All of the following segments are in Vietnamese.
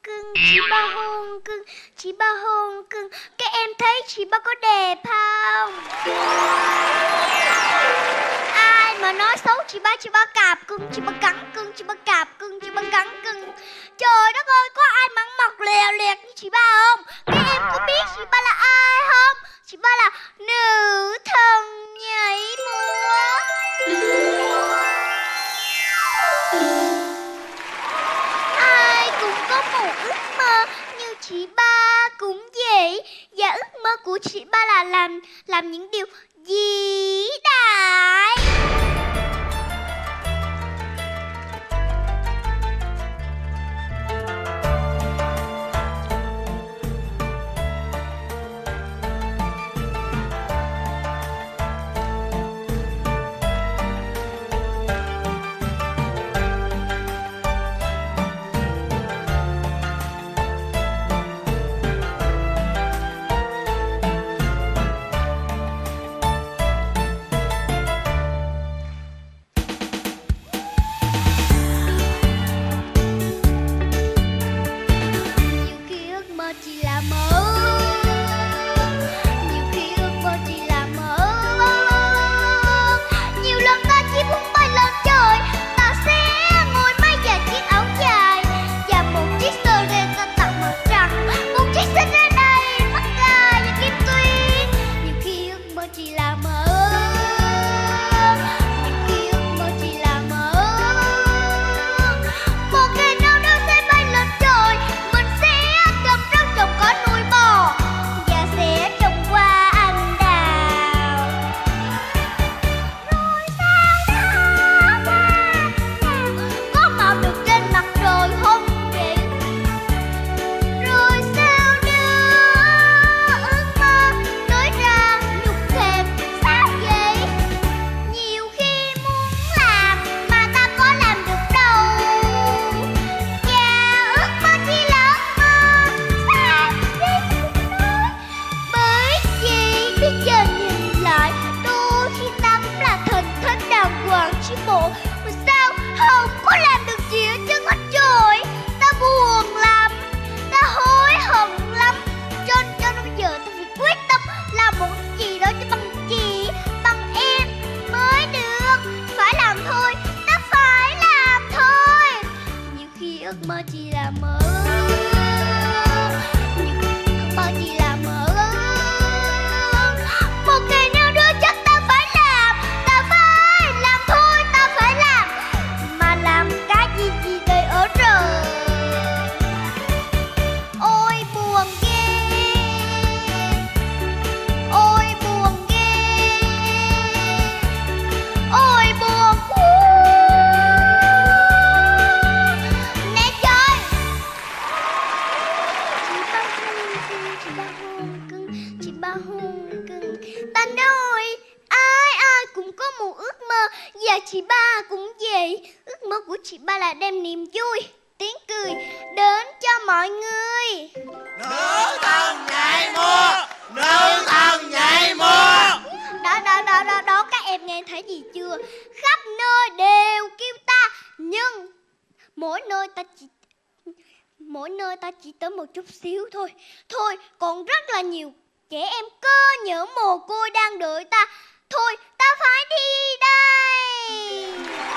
cưng, chị ba hôn cưng, chị ba hôn cưng. Các em thấy chị ba có đẹp không? Ai mà nói xấu chị ba cạp cưng, chị ba cắn cưng, chị ba cạp cưng, chị ba cắn cưng. Trời đất ơi, có ai mắng mọc lèo lẹt như chị ba không? Các em có biết chị ba là ai không? Chị ba là nữ thần nhảy múa. Ai cũng có một ước mơ như chị ba cũng vậy. Và ước mơ của chị ba là làm những điều vĩ đại. Chị ba cũng vậy. Ước mơ của chị ba là đem niềm vui, tiếng cười đến cho mọi người. Nữ thần nhảy múa, nữ thần nhảy múa. Đó, các em nghe thấy gì chưa? Khắp nơi đều kêu ta, nhưng mỗi nơi ta chỉ tới một chút xíu thôi. Thôi, còn rất là nhiều trẻ em cơ nhỡ mồ côi đang đợi ta. Thôi, ta phải đi đây.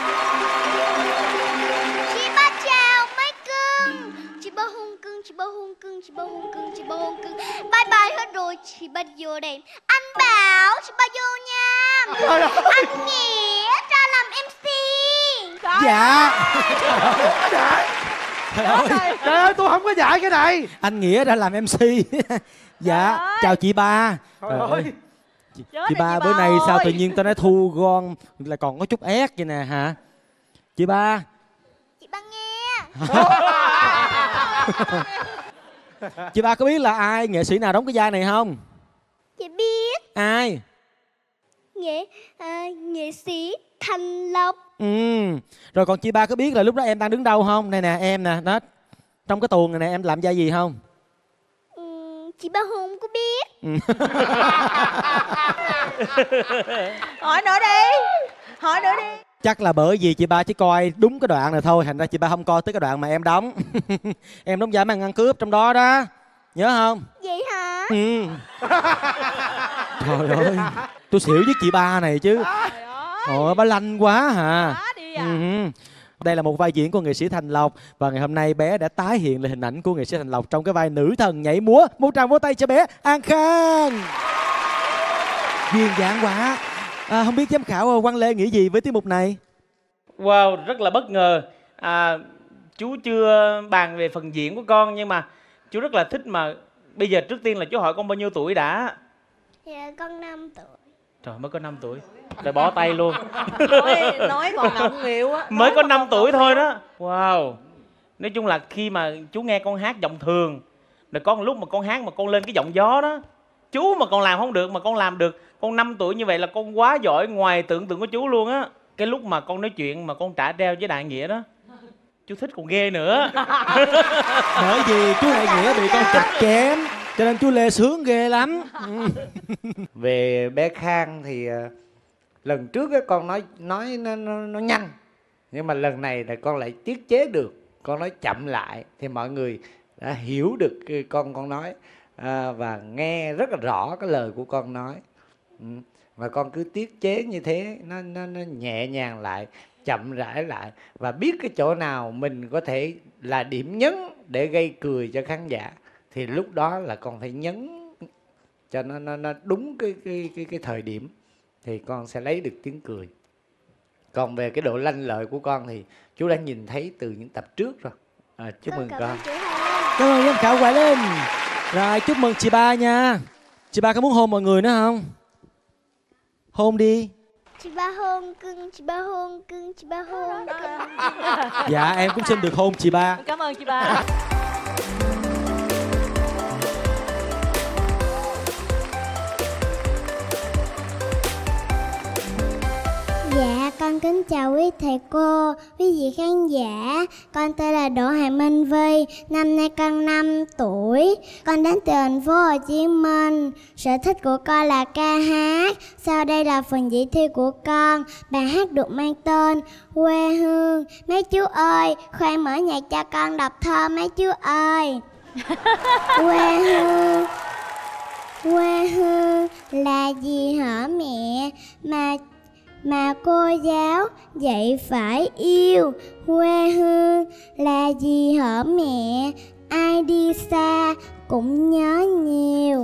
Chị ba chào mấy cưng. Chị ba hôn cưng, chị ba hôn cưng, chị ba hôn cưng, chị ba hôn cưng. Bye bye hết rồi, chị ba vô đây. Anh Bảo, chị ba vô nha. Anh Nghĩa ra làm MC. Dạ. Trời ơi, tôi không có dạy cái này. Anh Nghĩa đã làm MC. Dạ, chào chị ba. Trời ơi. Chị ba bữa nay sao tự nhiên tao nói thu gom là còn có chút ép vậy nè hả? Chị ba. Chị ba nghe. Chị ba có biết là ai, nghệ sĩ nào đóng cái vai này không? Chị biết. Ai? Nghệ sĩ Thành Lộc. Rồi còn chị ba có biết là lúc đó em đang đứng đâu không? Đây nè em nè, đó. Trong cái tuồng này nè em làm vai gì không? Chị ba không có biết. Hỏi nữa đi. Hỏi nữa đi. Chắc là bởi vì chị ba chỉ coi đúng cái đoạn này thôi, thành ra chị ba không coi tới cái đoạn mà em đóng. Em đóng vai màn ăn cướp trong đó đó, nhớ không? Vậy hả? Ừ. Trời ơi, tôi xỉu với chị ba này chứ. Ôi, bà lanh quá hả? Đây là một vai diễn của nghệ sĩ Thành Lộc. Và ngày hôm nay bé đã tái hiện lại hình ảnh của nghệ sĩ Thành Lộc trong cái vai nữ thần nhảy múa. Một tràng vỗ tay cho bé An Khang. Duyên dáng quá. Không biết giám khảo Quang Lê nghĩ gì với tiết mục này? Wow, rất là bất ngờ. Chú chưa bàn về phần diễn của con, nhưng mà chú rất là thích. Mà bây giờ trước tiên là chú hỏi con bao nhiêu tuổi đã? Dạ con 5 tuổi. Trời, mới có 5 tuổi rồi bỏ tay luôn. Nói còn ngọng nghịu á. Mới có 5 tuổi thôi đó. Wow. Nói chung là khi mà chú nghe con hát giọng thường, rồi con lúc mà con hát mà con lên cái giọng gió đó, chú mà còn làm không được mà con làm được. Con 5 tuổi như vậy là con quá giỏi ngoài tưởng tượng của chú luôn á. Cái lúc mà con nói chuyện mà con trả treo với Đại Nghĩa đó, chú thích còn ghê nữa. Bởi vì chú Đại Nghĩa bị con chặt chém, cho nên chú Lê sướng ghê lắm. Về bé Khang thì lần trước á con nói nó nhanh, nhưng mà lần này là con lại tiết chế được, con nói chậm lại thì mọi người đã hiểu được con nói và nghe rất là rõ cái lời của con nói. Và con cứ tiết chế như thế, nó nhẹ nhàng lại, chậm rãi lại, và biết cái chỗ nào mình có thể là điểm nhấn để gây cười cho khán giả thì lúc đó là con phải nhấn cho nó đúng cái thời điểm thì con sẽ lấy được tiếng cười. Còn về cái độ lanh lợi của con thì chú đã nhìn thấy từ những tập trước rồi. Chúc mừng con. Cảm ơn giám khảo Hoài Linh. Rồi chúc mừng chị ba nha. Chị ba có muốn hôn mọi người nữa không? Hôn đi. Chị ba hôn cưng, chị ba hôn cưng, chị ba hôn cưng. Dạ em cũng xin được hôn chị ba. Cảm ơn chị ba. Dạ, con kính chào quý thầy cô, quý vị khán giả. Con tên là Đỗ Hà Minh Vi, năm nay con 5 tuổi. Con đến từ thành phố Hồ Chí Minh. Sở thích của con là ca hát. Sau đây là phần dự thi của con. Bài hát được mang tên Quê Hương. Mấy chú ơi, khoan mở nhạc cho con đọc thơ mấy chú ơi. Quê hương, quê hương là gì hả mẹ? Mà cô giáo dạy phải yêu. Quê hương là gì hả mẹ? Ai đi xa cũng nhớ nhiều.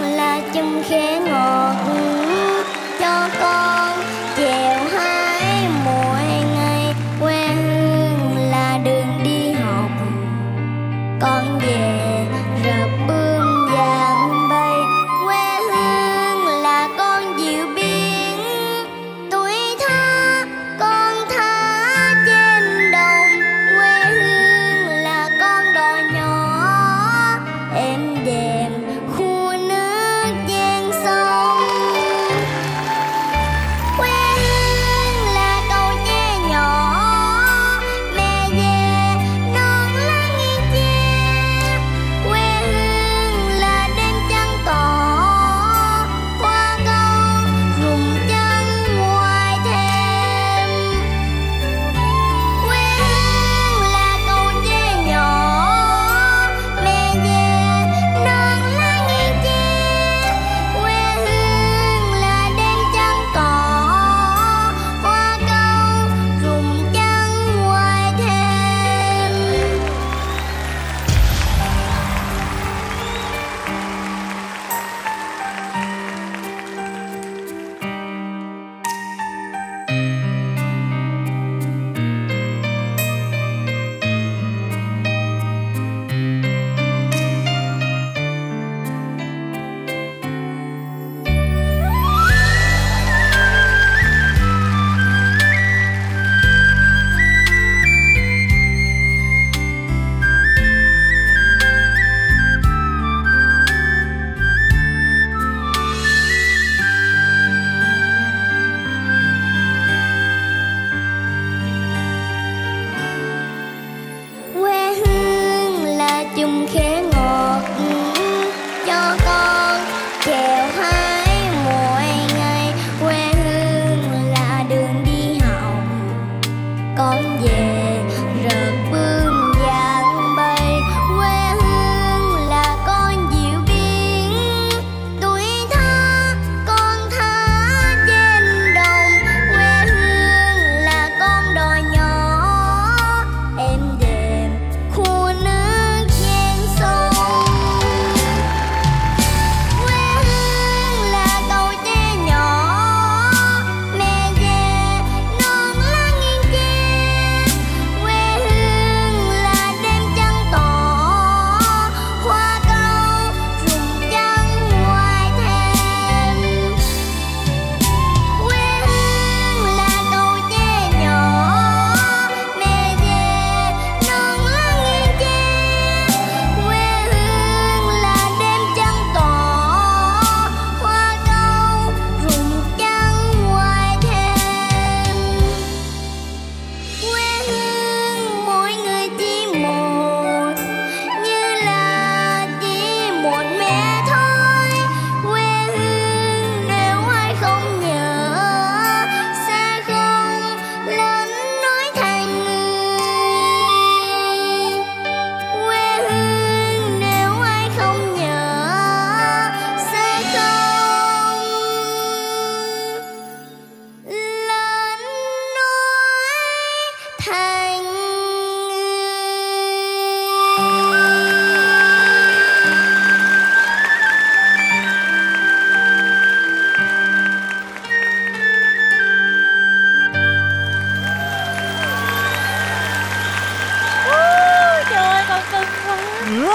Khẽ ngọt cho con chèo hai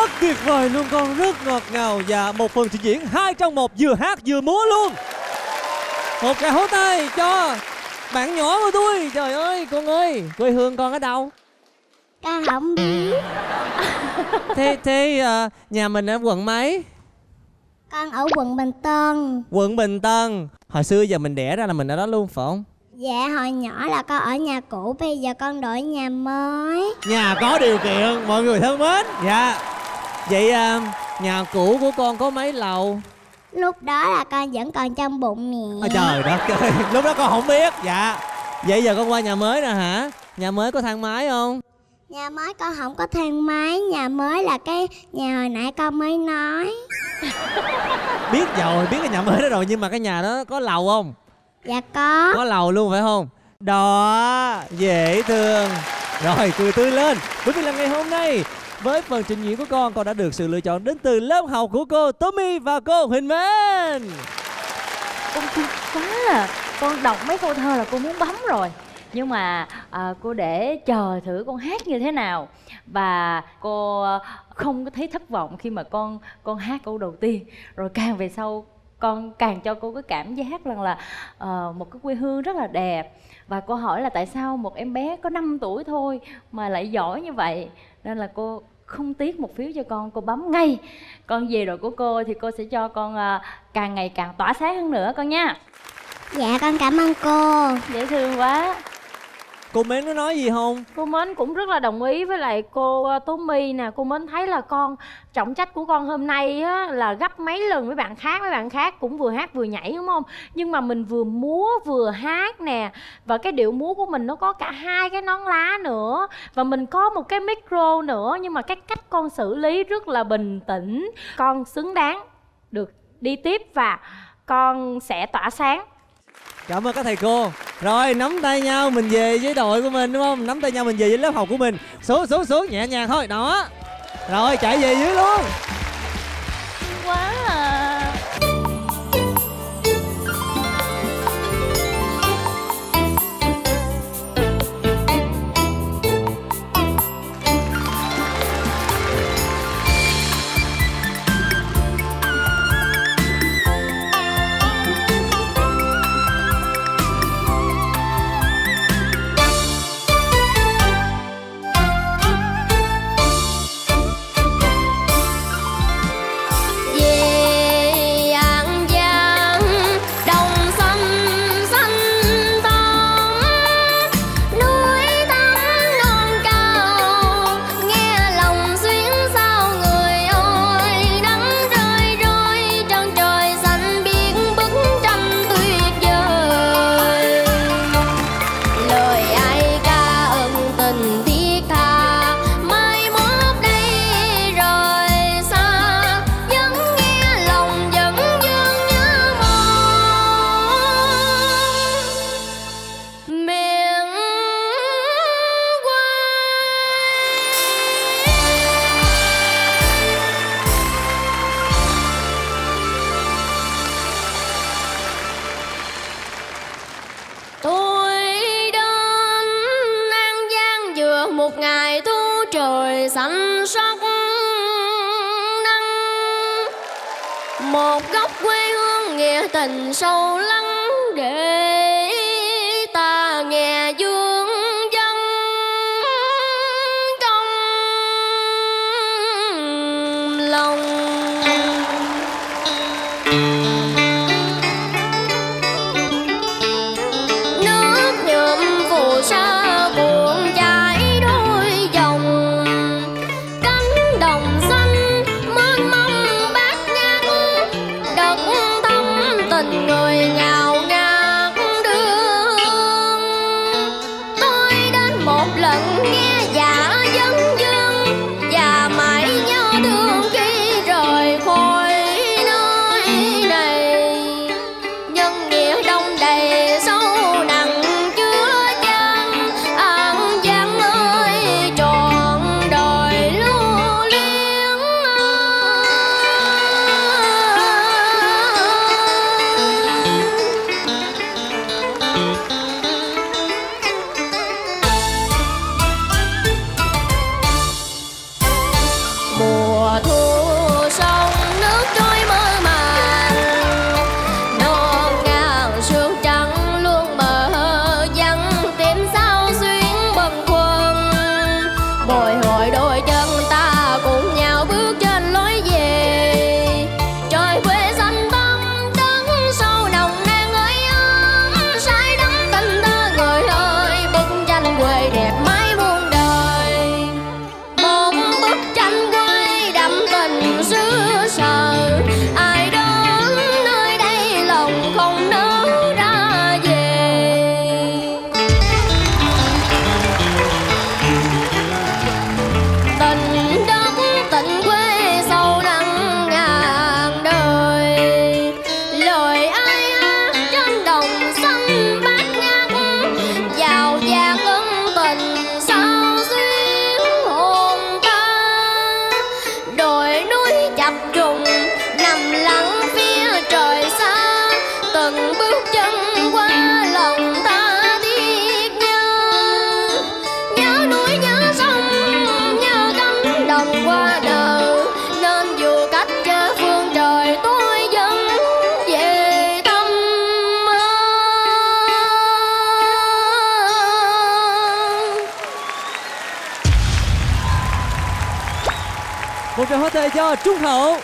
Rất tuyệt vời luôn con, rất ngọt ngào. Và một phần trình diễn 2 trong 1, vừa hát vừa múa luôn. Một tràng hỗ tay cho bạn nhỏ của tôi. Trời ơi, con ơi, quê hương con ở đâu? Con không biết. Thế nhà mình ở quận mấy? Con ở quận Bình Tân. Quận Bình Tân. Hồi xưa giờ mình đẻ ra là mình ở đó luôn phải không? Dạ hồi nhỏ là con ở nhà cũ, bây giờ con đổi nhà mới. Nhà có điều kiện, mọi người thân mến. Dạ. Vậy nhà cũ của con có mấy lầu? Lúc đó là con vẫn còn trong bụng mẹ. Trời đất ơi, lúc đó con không biết. Dạ. Vậy giờ con qua nhà mới rồi hả? Nhà mới có thang máy không? Nhà mới con không có thang máy. Nhà mới là cái nhà hồi nãy con mới nói. Biết rồi, biết cái nhà mới đó rồi. Nhưng mà cái nhà đó có lầu không? Dạ có. Có lầu luôn phải không? Đó, dễ thương. Rồi, cười tươi lên. Bởi vì là ngày hôm nay, với phần trình diễn của con đã được sự lựa chọn đến từ lớp học của cô Tommy và cô Huỳnh Mến. Con thích quá à. Con đọc mấy câu thơ là cô muốn bấm rồi. Nhưng mà cô để chờ thử con hát như thế nào. Và cô không có thấy thất vọng khi mà con hát câu đầu tiên. Rồi càng về sau con càng cho cô cái cảm giác rằng là một cái quê hương rất là đẹp. Và cô hỏi là tại sao một em bé có 5 tuổi thôi mà lại giỏi như vậy. Nên là cô không tiếc một phiếu cho con bấm ngay. Con về rồi của cô thì cô sẽ cho con càng ngày càng tỏa sáng hơn nữa con nha. Dạ con cảm ơn cô. Dễ thương quá. Cô Mến có nói gì không? Cô Mến cũng rất là đồng ý với lại cô Tố My nè. Cô Mến thấy là con trọng trách của con hôm nay á, là gấp mấy lần với bạn khác. Mấy bạn khác cũng vừa hát vừa nhảy đúng không? Nhưng mà mình vừa múa vừa hát nè. Và cái điệu múa của mình nó có cả 2 cái nón lá nữa. Và mình có một cái micro nữa. Nhưng mà cái cách con xử lý rất là bình tĩnh. Con xứng đáng được đi tiếp và con sẽ tỏa sáng. Cảm ơn các thầy cô. Rồi nắm tay nhau mình về với đội của mình đúng không? Nắm tay nhau mình về với lớp học của mình. Xuống nhẹ nhàng thôi. Đó. Rồi chạy về dưới luôn. Quá à. một ngày thu trời xanh sắc nắng, một góc quê hương nghĩa tình sâu lắng để ta nghe dương dân trong lòng. Nước nhuộm phù sa cuộn chảy đôi dòng, cánh đồng xanh mênh mông bát ngát, đất thắm tình người ngào Một tràng pháo tay cho Trung Hậu.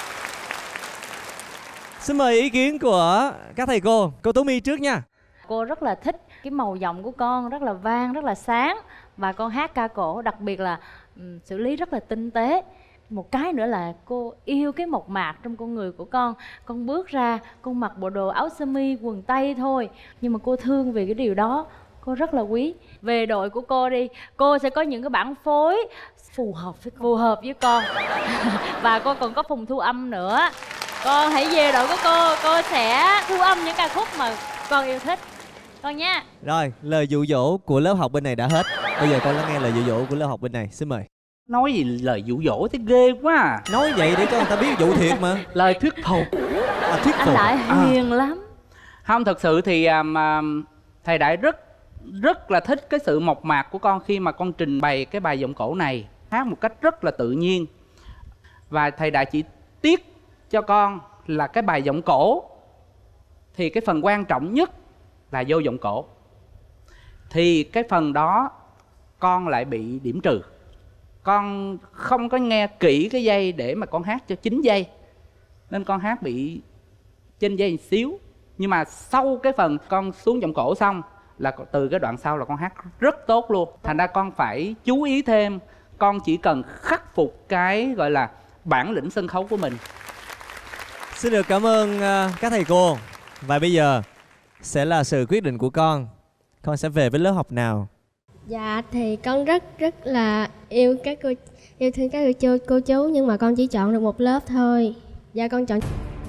Xin mời ý kiến của các thầy cô Tố My trước nha. Cô rất là thích cái màu giọng của con, rất là vang, rất là sáng. Và con hát ca cổ, đặc biệt là xử lý rất là tinh tế. Một cái nữa là cô yêu cái mộc mạc trong con người của con. Con bước ra, con mặc bộ đồ áo sơ mi, quần tây thôi, nhưng mà cô thương về cái điều đó. Cô rất là quý. Về đội của cô đi, cô sẽ có những cái bản phối phù hợp với con. Và cô còn có phòng thu âm nữa. Con hãy về đội của cô sẽ thu âm những ca khúc mà con yêu thích con nha. Rồi, lời dụ dỗ của lớp học bên này đã hết. Bây giờ con lắng nghe lời dụ dỗ của lớp học bên này. Xin mời. Nói gì lời dụ dỗ thế ghê quá à. Nói vậy để cho người ta biết dụ thiệt mà. Lời thuyết phục. Thuyết phục. Anh Đại hiền lắm. Không, thật sự thì thầy Đại rất là thích cái sự mộc mạc của con khi mà con trình bày cái bài giọng cổ này, hát một cách rất là tự nhiên. Và thầy Đại chỉ tiếc cho con là cái bài giọng cổ thì cái phần quan trọng nhất là vô giọng cổ, thì cái phần đó con lại bị điểm trừ. Con không có nghe kỹ cái dây để mà con hát cho 9 giây, nên con hát bị trên dây một xíu. Nhưng mà sau cái phần con xuống giọng cổ xong là từ cái đoạn sau là con hát rất tốt luôn. Thành ra con phải chú ý thêm. Con chỉ cần khắc phục cái gọi là bản lĩnh sân khấu của mình. Xin được cảm ơn các thầy cô. Và bây giờ sẽ là sự quyết định của con. Con sẽ về với lớp học nào? Dạ thì con rất là yêu thương các cô chú, nhưng mà con chỉ chọn được một lớp thôi. Dạ con chọn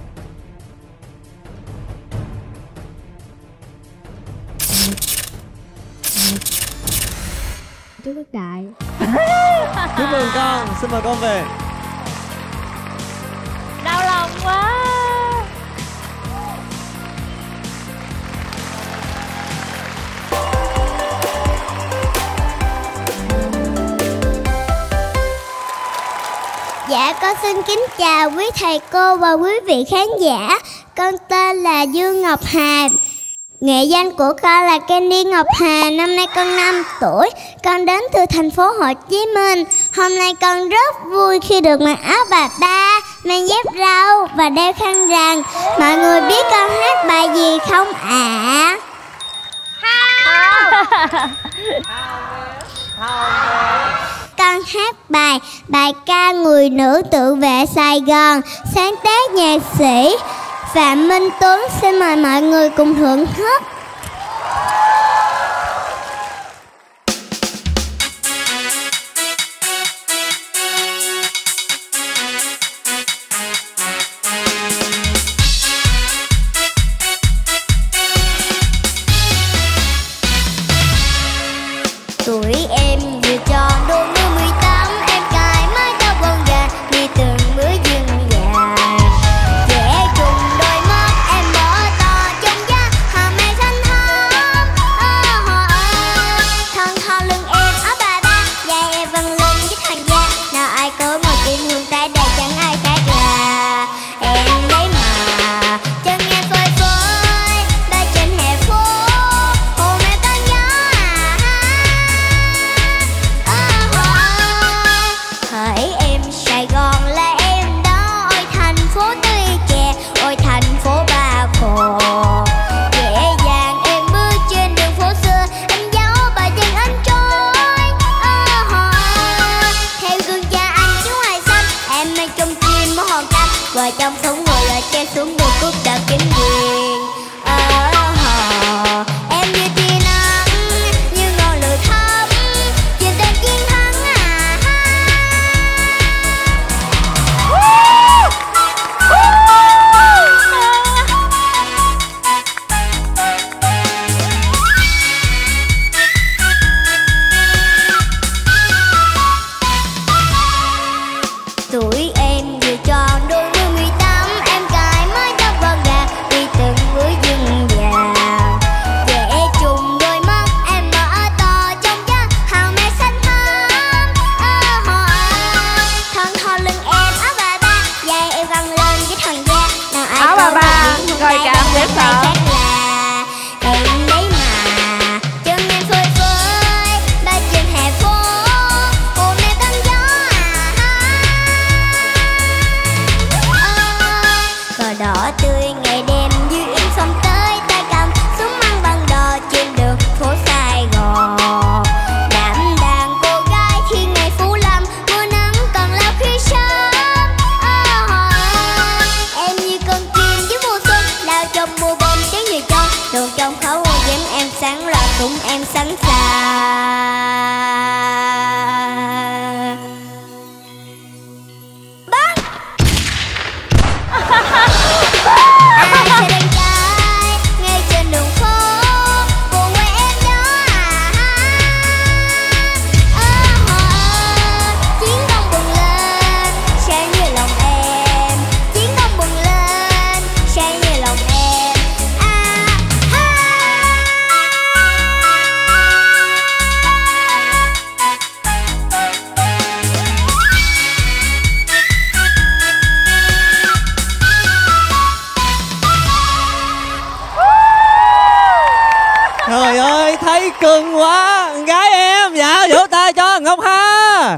chú Đức Đại. Chúc mừng con, xin mời con về. Đau lòng quá. Dạ, con xin kính chào quý thầy cô và quý vị khán giả. Con tên là Dương Ngọc Hà. Nghệ danh của con là Candy Ngọc Hà. Năm nay con 5 tuổi. Con đến từ thành phố Hồ Chí Minh. Hôm nay con rất vui khi được mặc áo bà ba, mang dép râu và đeo khăn rằn. Mọi người biết con hát bài gì không ạ? Con hát bài ca Người Nữ Tự Vệ Sài Gòn, sáng tác nhạc sĩ Phạm Minh Tuấn. Xin mời mọi người cùng thưởng thức. Tuổi em vừa tròn đôi mươi 18, em cài mái tóc quần dài đi từng bữa dừng dài. Trẻ trùng đôi mắt em mở to trong da, hàm em xanh Đường trong khẩu dám em sẵn là cũng em sẵn sàng. Bắn. Ai sẽ đang chạy ngay trên đường phố buồn quên em đó chiến công bừng lên sáng như lòng em, chiến công bừng lên sáng như lòng em. Trời ơi, thấy cưng quá. Gái em, dạ vỗ tay cho Ngọc Hà.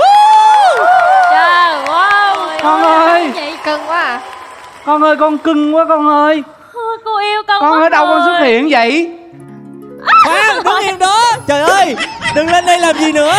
Trời ơi. Con ơi. Vậy cưng quá à. Con ơi, con cưng quá con ơi. Cô yêu con Con quá ở đâu rồi. con xuất hiện vậy? Khoan, đứng im đó. Trời ơi, đừng lên đây làm gì nữa.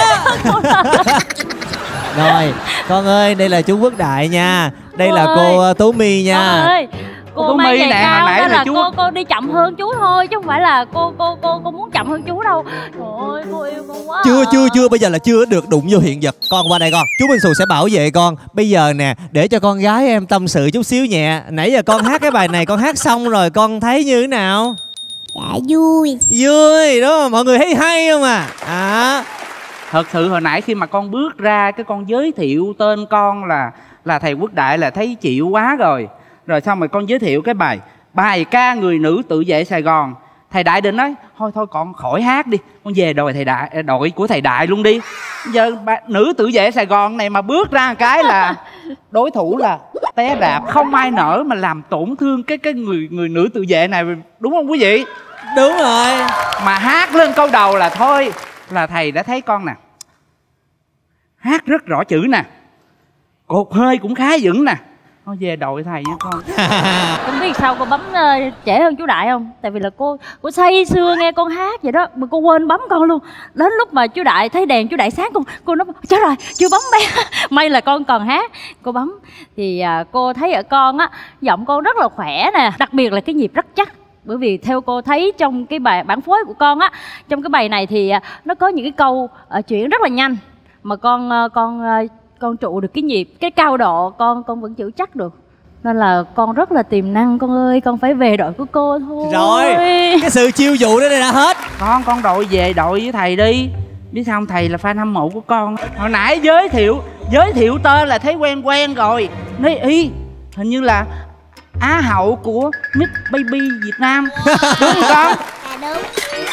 Rồi, con ơi, đây là chú Quốc Đại nha. Đây Cô là ơi. cô Tú My nha. Con ơi, cô Tú mang My giày nè, hồi cao nãy nên là là chú- cô đi chậm hơn chú thôi chứ không phải là cô muốn chậm hơn chú đâu. Trời ơi, cô yêu con quá. Chưa, bây giờ là chưa được đụng vô hiện vật. Con qua đây con, chú Minh Xù sẽ bảo vệ con. Bây giờ nè, để cho con gái em tâm sự chút xíu nhẹ. Nãy giờ con hát cái bài này, con hát xong rồi con thấy như thế nào? Dạ vui. Vui, đúng không? Mọi người thấy hay không à? Thật sự hồi nãy khi mà con bước ra cái con giới thiệu tên con là thầy Quốc Đại là thấy chịu quá rồi. Rồi xong rồi con giới thiệu cái bài ca người nữ tự vệ Sài Gòn. Thầy Đại định nói thôi con khỏi hát đi, con về đội của thầy Đại luôn đi. Giờ nữ tự vệ Sài Gòn này mà bước ra một cái là đối thủ là té rạp, không ai nỡ mà làm tổn thương cái người nữ tự vệ này, đúng không quý vị? Đúng rồi. Mà hát lên câu đầu là thôi là thầy đã thấy con nè, hát rất rõ chữ nè, cột hơi cũng khá vững nè, thôi về đội thầy nha con. Con biết sao cô bấm trễ hơn chú Đại không? Tại vì là cô say sưa nghe con hát vậy đó mà cô quên bấm con luôn. Đến lúc mà chú Đại thấy đèn chú Đại sáng cô nói chết rồi chưa bấm bé. May là con còn hát. Cô bấm thì cô thấy ở con á, giọng con rất là khỏe nè, đặc biệt là cái nhịp rất chắc. Bởi vì theo cô thấy trong cái bài bản phối của con á, trong cái bài này thì nó có những cái câu chuyển rất là nhanh mà con trụ được cái nhịp, cái cao độ con vẫn giữ chắc được. Nên là con rất là tiềm năng con ơi, con phải về đội của cô thôi. Rồi, cái sự chiêu dụ đó đây đã hết. Con đội về đội với thầy đi. Biết sao không, thầy là fan hâm mộ của con. Hồi nãy giới thiệu tên là thấy quen rồi. Nói y hình như là Á hậu của Miss Baby Việt Nam. Đúng không con? Dạ đúng.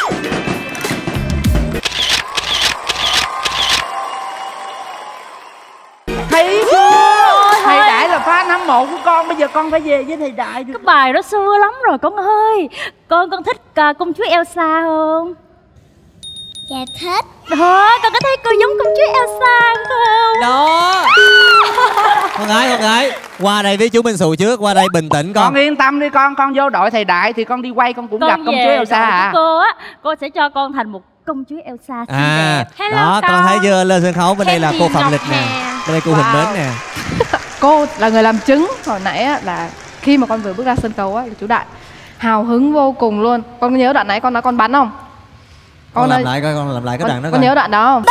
Thấy chưa? Thầy Đại là fan hâm mộ của con, bây giờ con phải về với thầy Đại được. Cái bài đó xưa lắm rồi con ơi. Con thích công chúa Elsa không? Dạ thích. Đó, con có thấy cô giống công chúa Elsa không? Đó. Con gái, qua đây với chú Minh Xù trước, qua đây bình tĩnh con. Con yên tâm đi con vô đội thầy Đại thì con đi quay con cũng gặp công chúa Elsa à. Cô á, cô sẽ cho con thành một công chúa Elsa xinh đẹp. Hello đó con thấy chưa, lên sân khấu bên đây là cô Phạm Lịch nè, bên đây cô Huỳnh Mến nè. Cô là người làm chứng hồi nãy á, là khi mà con vừa bước ra sân khấu á, là chú Đại hào hứng vô cùng luôn. Con nhớ đoạn nãy con nói con bắn không? Con làm lại coi, con làm lại cái đoạn đó coi. Con nhớ đoạn đó không?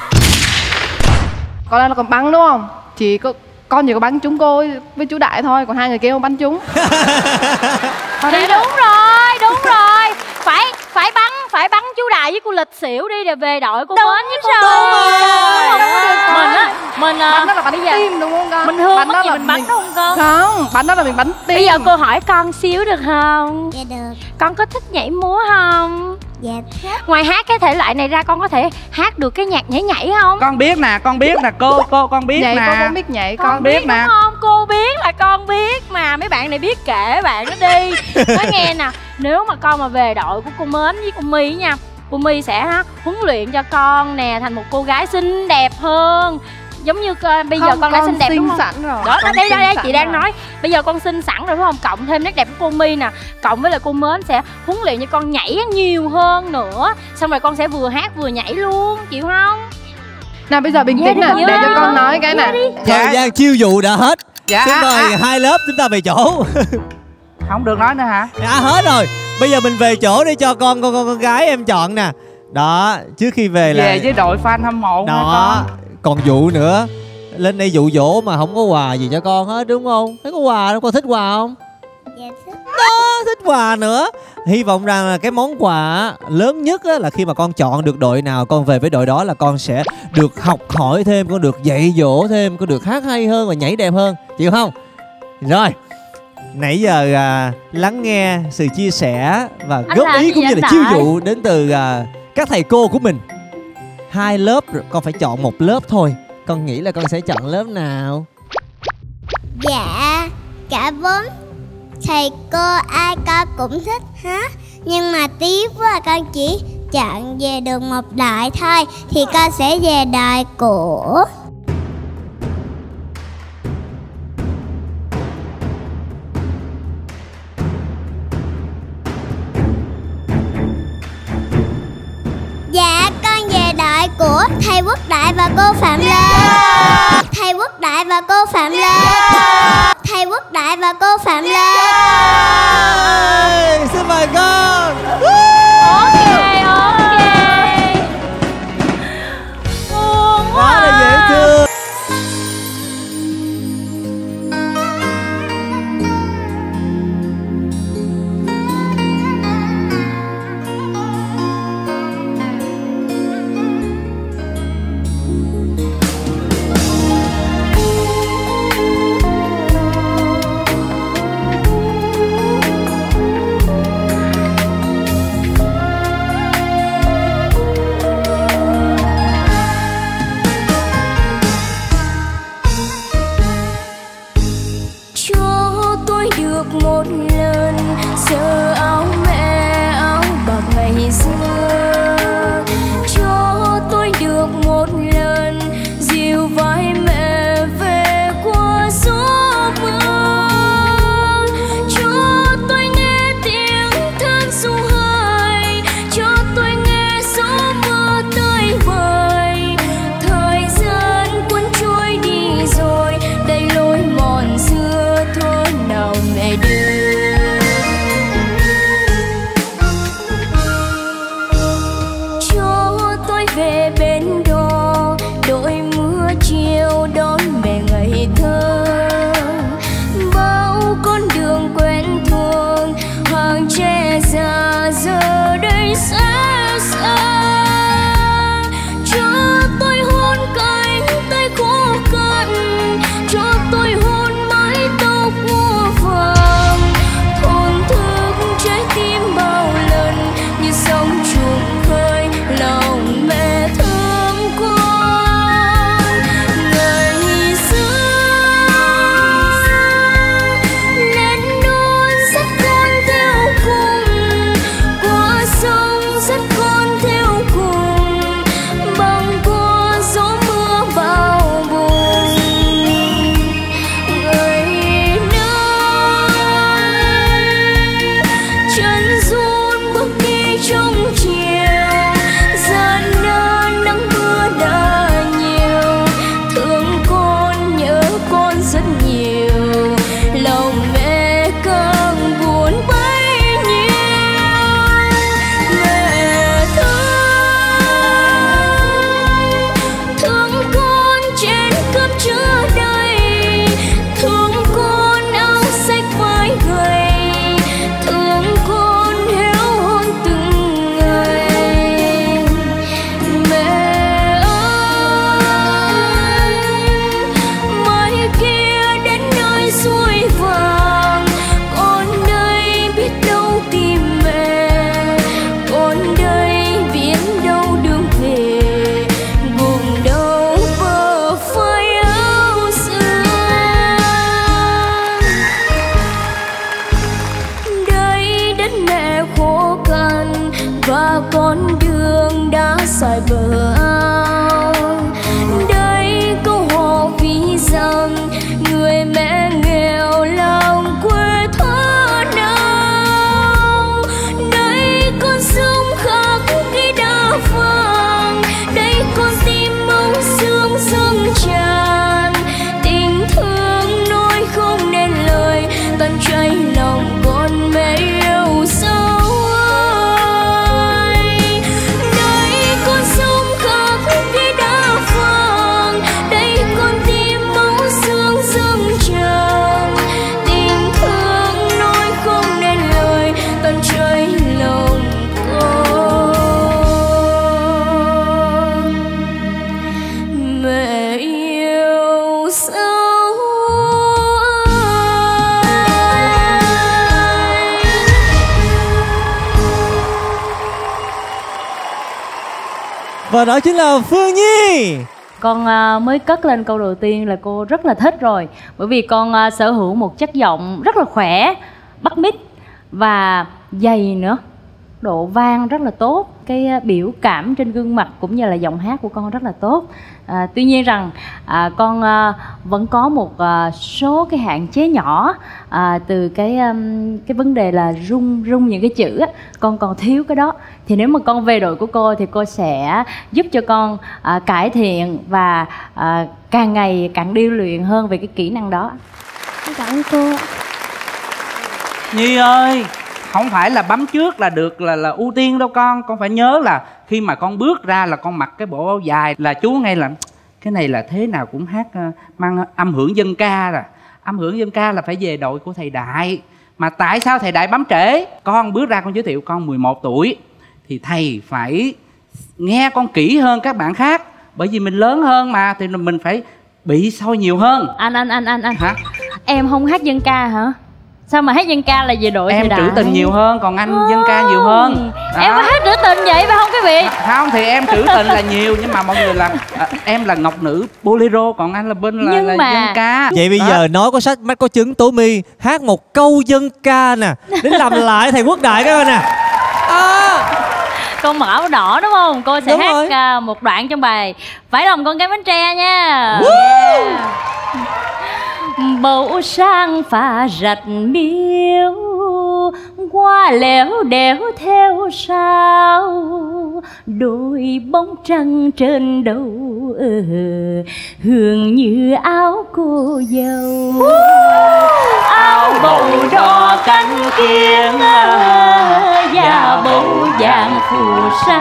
Con nói là con bắn đúng không? Chỉ có con chỉ có bắn trúng cô với chú Đại thôi, còn hai người kia không bắn trúng. Thì đúng rồi. Phải bắn chú Đại với cô Lịch xỉu đi rồi về đội cô Mến với cô. Mình bắn đó là bắn tim đúng không con? Mình hương mất gì mình bắn đúng không con? Không, bắn đó là mình bắn tim. Bây giờ cô hỏi con xíu được không? Dạ được. Con có thích nhảy múa không? Dạ thích. Ngoài hát cái thể loại này ra con có thể hát được cái nhạc nhảy không? Con biết nè cô con biết nhảy, nè. Con cũng biết nhảy, con biết nè. Đúng không? Cô biết là con biết mà mấy bạn này biết kể bạn nó đi. Nói nghe nè, nếu mà con mà về đội của cô Mến với cô My nha, cô My sẽ huấn luyện cho con nè thành một cô gái xinh đẹp hơn. Giống như bây giờ con đã xinh đẹp đúng không? Sẵn rồi. Đó, đây chị đang nói. Bây giờ con xinh sẵn rồi đúng không? Cộng thêm nét đẹp của cô My nè, cộng với là cô Mến sẽ huấn luyện cho con nhảy nhiều hơn nữa. Xong rồi con sẽ vừa hát vừa nhảy luôn, chịu không? Nào bây giờ bình tĩnh nè, để cho con nói cái này. Thời gian chiêu dụ đã hết. Dạ. Xin mời hai lớp chúng ta về chỗ. Không được nói nữa hả? Hết rồi. Bây giờ mình về chỗ để cho con gái em chọn nè. Đó, trước khi về là về với đội fan hâm mộ đó. Còn vụ nữa, lên đây dụ dỗ mà không có quà gì cho con hết đúng không? Thấy có quà đâu, con thích quà không? Dạ thích. Đó, thích quà nữa. Hy vọng rằng là cái món quà lớn nhất á, là khi mà con chọn được đội nào, con về với đội đó là con sẽ được học hỏi thêm, con được dạy dỗ thêm, con được hát hay hơn và nhảy đẹp hơn. Chịu không? Rồi, nãy giờ lắng nghe sự chia sẻ và góp ý cũng như là chiêu dụ đến từ các thầy cô của mình. 2 lớp rồi, con phải chọn một lớp thôi. Con nghĩ là con sẽ chọn lớp nào? Dạ, cả 4 thầy cô ai con cũng thích hết. Nhưng mà tiếc quá, con chỉ chọn về được một đội thôi. Thì con sẽ về đội của dạ, con về đội của thầy Quốc Đại và cô Phạm Lê. Thầy Quốc Đại và cô Phạm Lê. Thầy Quốc Đại và cô Phạm Lê. Xin mời con. Quá là dễ thương. Và đó chính là Phương Nhi. Con mới cất lên câu đầu tiên là cô rất là thích rồi. Bởi vì con sở hữu một chất giọng rất là khỏe, bắt mít và dày nữa. Độ vang rất là tốt. Cái biểu cảm trên gương mặt cũng như là giọng hát của con rất là tốt. Tuy nhiên rằng con vẫn có một số cái hạn chế nhỏ từ cái vấn đề là rung những cái chữ á. Con còn thiếu cái đó. Thì nếu mà con về đội của cô thì cô sẽ giúp cho con cải thiện và càng ngày càng điêu luyện hơn về cái kỹ năng đó. Cảm ơn cô. Nhi ơi, không phải là bấm trước là được là ưu tiên đâu con. Con phải nhớ là khi mà con bước ra là con mặc cái bộ áo dài là chú ngay là cái này là thế nào cũng hát mang âm hưởng dân ca rồi. Âm hưởng dân ca là phải về đội của thầy Đại. Mà tại sao thầy Đại bấm trễ? Con bước ra con giới thiệu con 11 tuổi thì thầy phải nghe con kỹ hơn các bạn khác. Bởi vì mình lớn hơn mà thì mình phải bị soi nhiều hơn. Anh hả? Em không hát dân ca hả? Sao mà hát dân ca là về đội em thầy trữ Đại? tình nhiều hơn, còn anh dân ca nhiều hơn đó. Em có hát trữ tình vậy phải không quý vị? Không thì em trữ tình là nhiều, nhưng mà mọi người là em là ngọc nữ bolero, còn anh là bên là dân ca. Vậy bây giờ nói có sách mắt có chứng, Tố My hát một câu dân ca nè để làm lại thầy Quốc Đại cái coi nè. Con mặc áo đỏ đúng không? Cô sẽ hát một đoạn trong bài Phải lòng con gái Bến Tre nha. Bầu sang pha rạch miếu, qua lẻo đẻo theo sao, đôi bóng trăng trên đầu hương như áo cô dâu. Áo bầu đỏ cánh kiên và bầu vàng phù sa.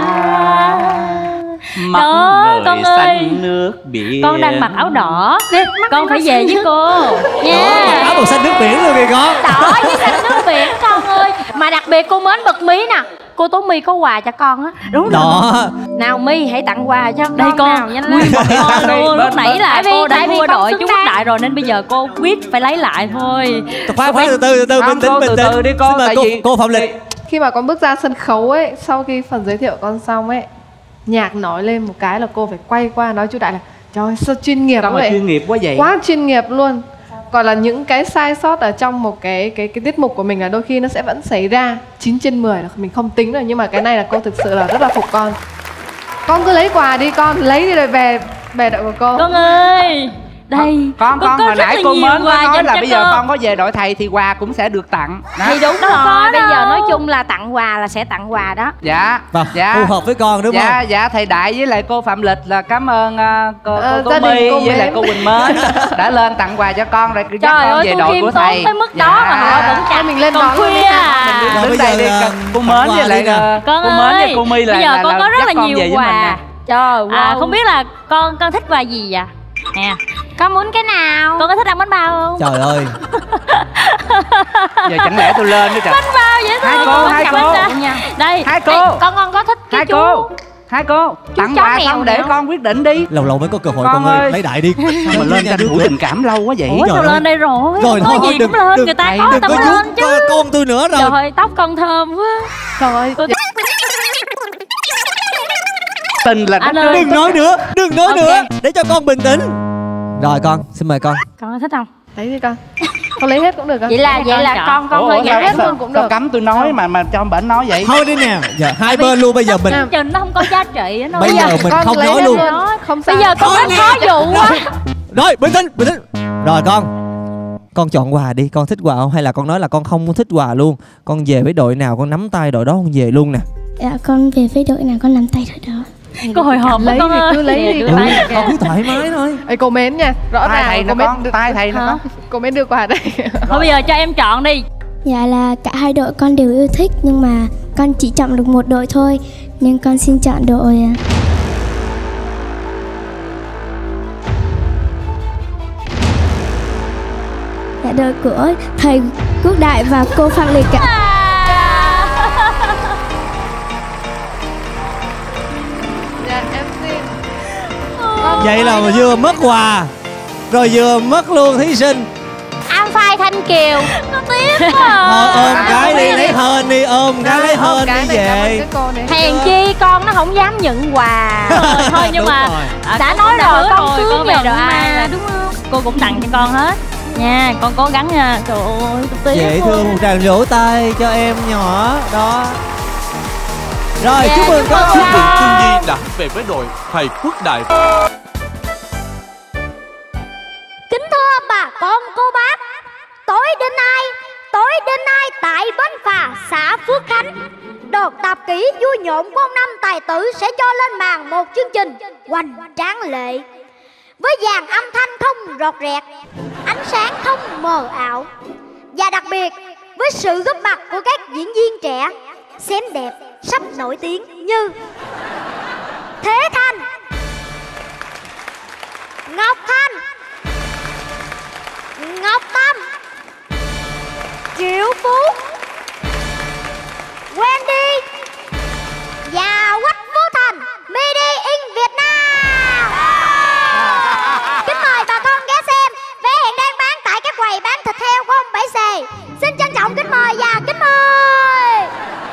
Đó con ơi, nước biển. Con đang mặc áo đỏ, con phải về với cô nha. Áo màu xanh nước biển luôn kìa con. Đỏ với xanh nước biển con ơi. Mà đặc biệt cô mến bật mí nè, cô Tố My có quà cho con á. Đúng đó. Nào My hãy tặng quà cho đây con nào, nhanh lên. luôn. Lúc nãy là cô đã thua đội chú Quốc Đại rồi nên bây giờ cô quyết phải lấy lại thôi. Khoan từ từ bình tĩnh đi con. Tại vì cô Phạm Lịch, khi mà con bước ra sân khấu ấy, sau khi phần giới thiệu con xong ấy, nhạc nói lên một cái là cô phải quay qua nói chú Đại là trời ơi sao chuyên nghiệp vậy, chuyên nghiệp quá vậy, quá chuyên nghiệp luôn. Còn là những cái sai sót ở trong một cái tiết mục của mình là đôi khi nó sẽ vẫn xảy ra. 9/10 là mình không tính rồi, nhưng mà cái này là cô thực sự là rất là phục con. Con cứ lấy quà đi con, lấy đi rồi về đội của cô. Con ơi, đây con hồi nãy cô Mến có nói là bây giờ con có về đội thầy thì quà cũng sẽ được tặng đó. Thì đúng rồi, bây giờ nói chung là tặng quà là sẽ tặng quà đó. Dạ, phù hợp với con đúng không? Dạ thầy Đại với lại cô Phạm Lịch là cảm ơn cô Tố My với lại cô Quỳnh Mến đã lên tặng quà cho con rồi dắt con về đội của thầy. Tới mức đó mà họ vẫn chặt mình lên còn khuya à. Đứng đây đi cô Mến với lại cô Mến với cô My là bây giờ con có rất là nhiều quà. Trời ơi, không biết là con thích quà gì vậy nè? Con muốn cái nào? Con có thích ăn bánh bao không? Trời ơi. Giờ chẳng lẽ tôi lên nữa trời. Bánh bao dễ thương. Hai cô. Đây. Hai cô. Con có thích cái Hai cô tặng quà xong để con quyết định đi. Lâu lâu mới có cơ hội con ơi, lấy Đại đi. Sao mà lên tranh thủ tình cảm lâu quá vậy? Ủa sao lên đây rồi? Rồi có gì cũng lên, người ta có tao lên chứ. Con tôi nữa rồi. Trời ơi, tóc con thơm quá. Trời ơi. Tình là đừng nói nữa, để cho con bình tĩnh. Rồi con, xin mời con. Con có thích không? Lấy đi con. Con lấy hết cũng được. Vậy là con hơi lấy hết luôn cũng được. Sao cấm tôi nói mà cho bển nói vậy? Thôi đi nè, giờ hai bên luôn, bây giờ mình chừng nó không có giá trị nó. Bây giờ mình không nói luôn. Bây giờ con nói khó dụ quá. Rồi, bình tĩnh. Rồi con chọn quà đi, con thích quà không hay là con nói là con không thích quà luôn? Con về với đội nào con nắm tay đội đó con về luôn nè. Dạ con về với đội nào con nắm tay đội đó. Cô hồi hộp lấy con ơi. Cứ lấy đi. Con cứ thoải mái thôi. Ê, cô Mến nha, rõ ràng thầy cô Mến được tay thầy nó con. Cô Mến đưa quà đây. Thôi bây giờ cho em chọn đi. Dạ là cả hai đội con đều yêu thích, nhưng mà con chỉ chọn được một đội thôi, nên con xin chọn đội dạ đội của thầy Quốc Đại và cô Phạm Lịch ạ. Vậy là vừa mất quà rồi vừa mất luôn thí sinh. Áo Phan Phai Thanh Kiều. Nó tiếc quá Thôi ôm gái đi, lấy hên đi, ôm gái lấy hên đi về. Hèn chi con nó không dám nhận quà. Thôi nhưng mà đã nói rồi, con cưới về rồi mà, đúng không? Cô cũng tặng cho con hết nha, con cố gắng nha. Trời ơi, tôi tiếc. Dễ thương, một tràng vỗ tay cho em nhỏ đó. Rồi, chúc mừng con. Chúc mừng Phương Nhi đã về với đội thầy Quốc Đại. Kính thưa bà con cô bác, tối đến nay tại bến phà xã Phước Khánh, đoàn tạp kỹ vui nhộn của ông Năm tài tử sẽ cho lên màn một chương trình hoành tráng lệ với dàn âm thanh không rọt rẹt, ánh sáng không mờ ảo, và đặc biệt với sự góp mặt của các diễn viên trẻ xém đẹp sắp nổi tiếng như Thế Thanh, Ngọc Thanh, Ngọc Tâm, Triệu Phú, Wendy và Quách Phú Thành, Made in Việt Nam. Kính mời bà con ghé xem vé hiện đang bán tại các quầy bán thịt heo của ông Bảy Xề. Xin trân trọng kính mời và kính mời.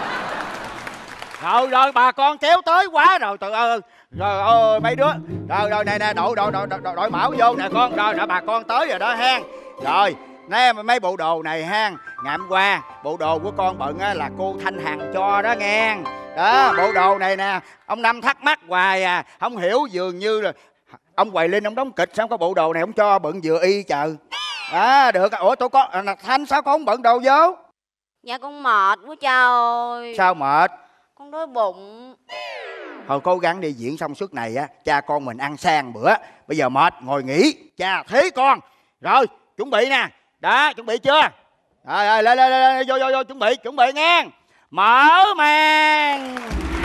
Rồi bà con kéo tới quá rồi, rồi ơi mấy đứa. Rồi nè đội mão vô nè con. Rồi bà con tới rồi đó ha. Rồi nè mấy bộ đồ này ha. Ngày hôm qua bộ đồ của con bận á là cô Thanh Hằng cho đó nghe. Đó bộ đồ này nè, ông Năm thắc mắc hoài à, không hiểu, dường như là ông Hoài Linh ông đóng kịch sao có bộ đồ này ông cho bận vừa y chờ. Đó được. Ủa tụi con Thanh sao con không bận đồ vô? Dạ con mệt quá cha ơi. Sao mệt? Con đói bụng. Thôi cố gắng đi, diễn xong suốt này á, cha con mình ăn sang bữa. Bây giờ mệt ngồi nghỉ, cha thế con. Rồi chuẩn bị nè. Đó chuẩn bị chưa? Rồi lên vô chuẩn bị nghe. Mở màn.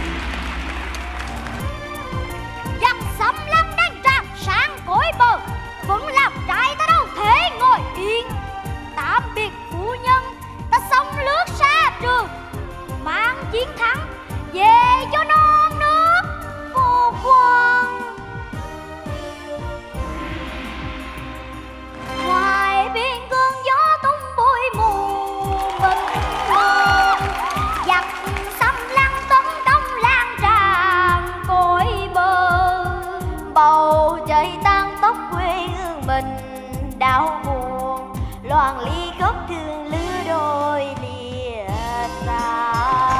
Giặc xâm lăng đang tràn sang cõi bờ, vẫn làm trai ta đâu thể ngồi yên. Tạm biệt phu nhân, ta sông lướt xa trường, mang chiến thắng về cho non nước vô quan. Ngoài biên cương gió tung bụi mù bình thường, giặc xâm lăng tấn công lan tràn cõi bờ. Bầu trời tan tóc quê hương mình đau buồn, loạn ly khóc thương lứa đôi lìa xa.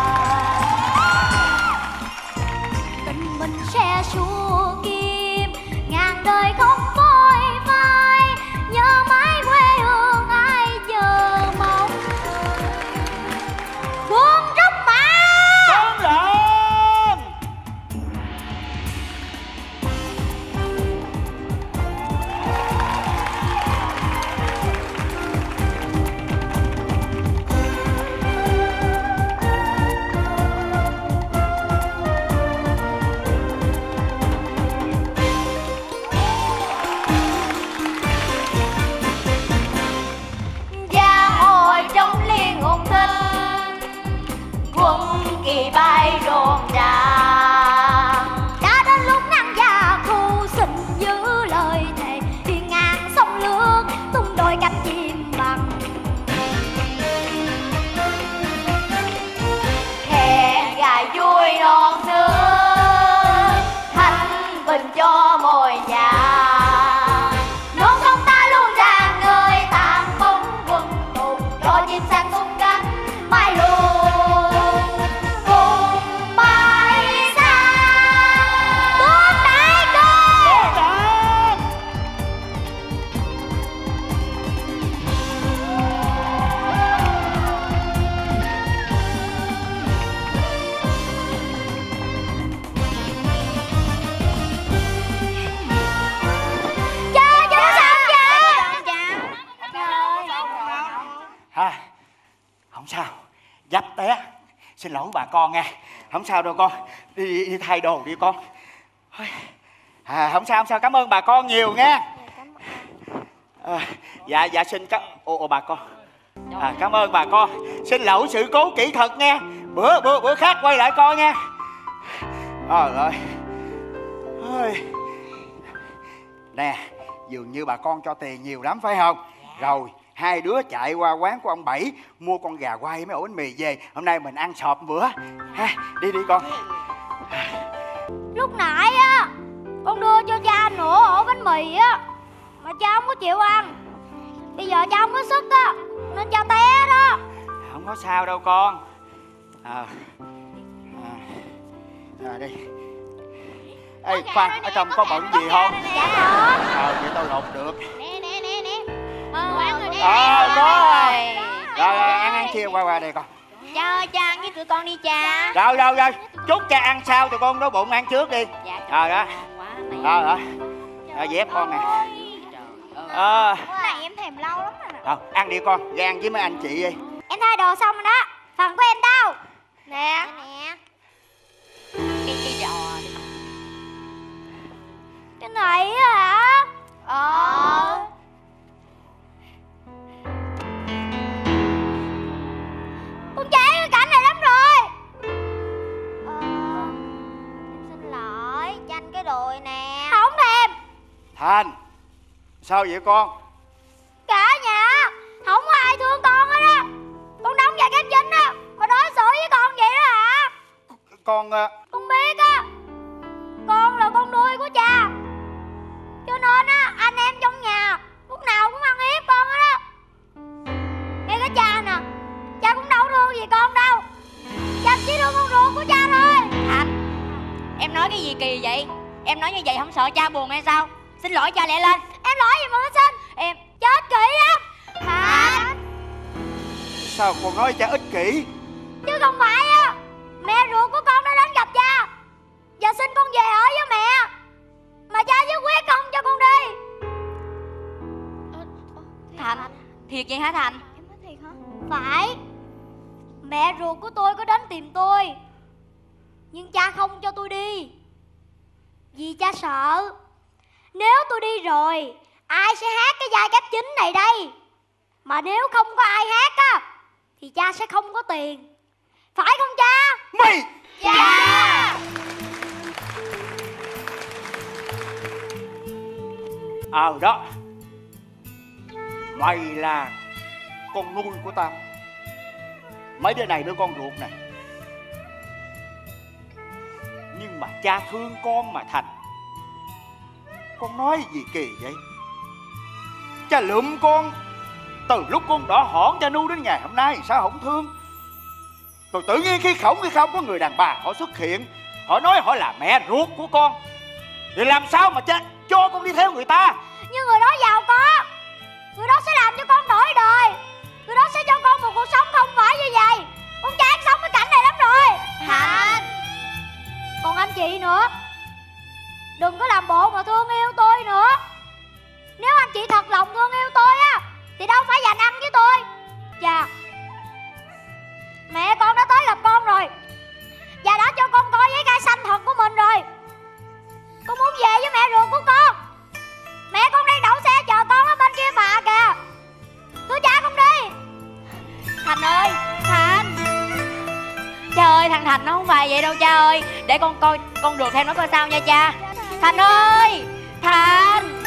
Tình mình sẽ xua kim ngàn đời không phôi phai, nhớ mãi quê hương ai chờ mong. Quân rốc mã Sông lợn. giang hồ trong liên hùng tinh, quân kỳ bay rộn ràng. Đã đến lúc ngăn già khu xin giữ lời thề, hiên ngang sông lướt tung đôi cánh chim bằng. Hẹn gà vui non nước, thanh bình cho mồi nhà. Non sông ta luôn ràng người tàn bóng quân tù, cho chim sang tung cánh mai luôn cùng bay xa. Tôn đại cơ Không sao, dấp té. Xin lỗi bà con nha. Không sao đâu con. Đi thay đồ đi con. Không sao, cảm ơn bà con nhiều nha. Dạ xin bà con. Cảm ơn bà con. Xin lỗi sự cố kỹ thuật nha. Bữa khác quay lại coi nha. Trời ơi. Nè, dường như bà con cho tiền nhiều lắm phải không? Rồi hai đứa chạy qua quán của ông Bảy mua con gà quay mấy ổ bánh mì về. Hôm nay mình ăn sọp bữa ha. Đi đi con. Lúc nãy á, con đưa cho cha nửa ổ bánh mì á, mà cha không có chịu ăn. Bây giờ cha không có sức á, nên cha té đó. Không có sao đâu con. Đi. Ê khoan, ở trong có bận gì không? Dạ có. Vậy tao lột được. Nè. Có rồi. Rồi ăn chia qua đây con. Cha ơi, cha ăn với tụi con đi cha. Rồi. Chút cha ăn sau tụi con đói bụng ăn trước đi. Dạ. Rồi đó. Rồi dép con nè. Cái này em thèm lâu lắm rồi. Rồi ăn đi con, ra ăn với mấy anh chị đi. Em thay đồ xong rồi đó. Phần của em đâu? Nè. Cái giò. Cái này á hả? Con chán cái cảnh này lắm rồi. Em xin lỗi, chanh cái đùi nè. Không thèm. Thành, sao vậy con? Cả nhà không có ai thương con hết á. Con đóng vai kép chính á, mà đối xử với con vậy đó hả? Con biết á, con là con nuôi của cha, cho nên á anh em trong nhà lúc nào cũng ăn hiếp con hết á. Ngay cái cha nè, cha cũng đâu thương gì con đâu, cha chỉ thương con ruột của cha thôi. Thành, em nói cái gì kỳ vậy? Em nói như vậy không sợ cha buồn hay sao? Xin lỗi cha lẹ lên. Em lỗi gì mà phải xin? Em chết kỹ lắm. Thành, sao con nói cha ích kỷ? chứ không phải á, mẹ ruột của con đã đến gặp cha và xin con về ở với mẹ, mà cha nhất quyết không cho con đi. Thành, thiệt vậy hả Thành? Em nói thiệt hả? Phải. Mẹ ruột của tôi có đến tìm tôi, nhưng cha không cho tôi đi, vì cha sợ nếu tôi đi rồi ai sẽ hát cái vai kép chính này đây, mà nếu không có ai hát á thì cha sẽ không có tiền, phải không cha? Mày! Dạ. Đó, mày là con nuôi của tao, mấy đứa này đứa con ruột này, nhưng mà cha thương con mà Thành. Con nói gì kỳ vậy? Cha lượm con từ lúc con đỏ hỏn cha nuôi đến ngày hôm nay, sao không thương? Rồi tự nhiên khi không có người đàn bà họ xuất hiện, họ nói họ là mẹ ruột của con, thì làm sao mà cha cho con đi theo người ta? Nhưng người đó giàu có, người đó sẽ làm cho con đổi đời, người đó sẽ cho con một cuộc sống không phải như vậy. Con chán sống cái cảnh này lắm rồi. Thành, còn anh chị nữa, đừng có làm bộ mà thương yêu tôi nữa. Nếu anh chị thật lòng thương yêu tôi á thì đâu phải dành ăn với tôi. Chà, mẹ con đã tới gặp con rồi và đã cho con coi giấy khai sanh thật của mình rồi. Con muốn về với mẹ ruột của con. Mẹ con đang đậu xe chờ con ở bên kia phà kìa. Tôi cha con đi. Thành ơi, Thành. Cha ơi, thằng Thành nó không phải vậy đâu cha ơi. Để con coi con ruột theo nó coi sao nha cha. Thành ơi, Thành.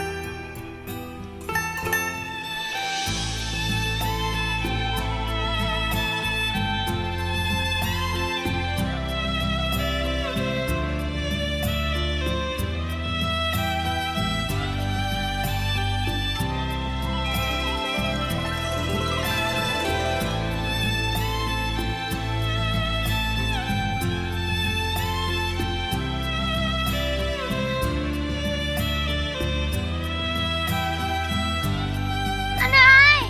Anh ơi,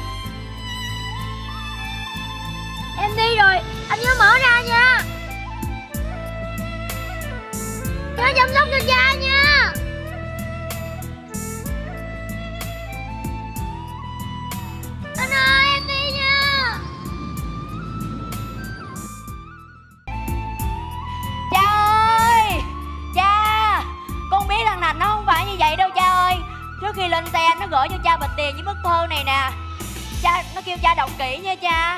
em đi rồi, anh nhớ mở ra nha. Nhớ chăm sóc cho cha nha. Anh ơi, em đi nha. Cha ơi, cha. Con biết thằng Thành nó không phải như vậy đâu cha ơi. Trước khi lên xe nó gửi cho cha bịch tiền với bức thơ này nè. Cha, nó kêu cha đọc kỹ nha cha.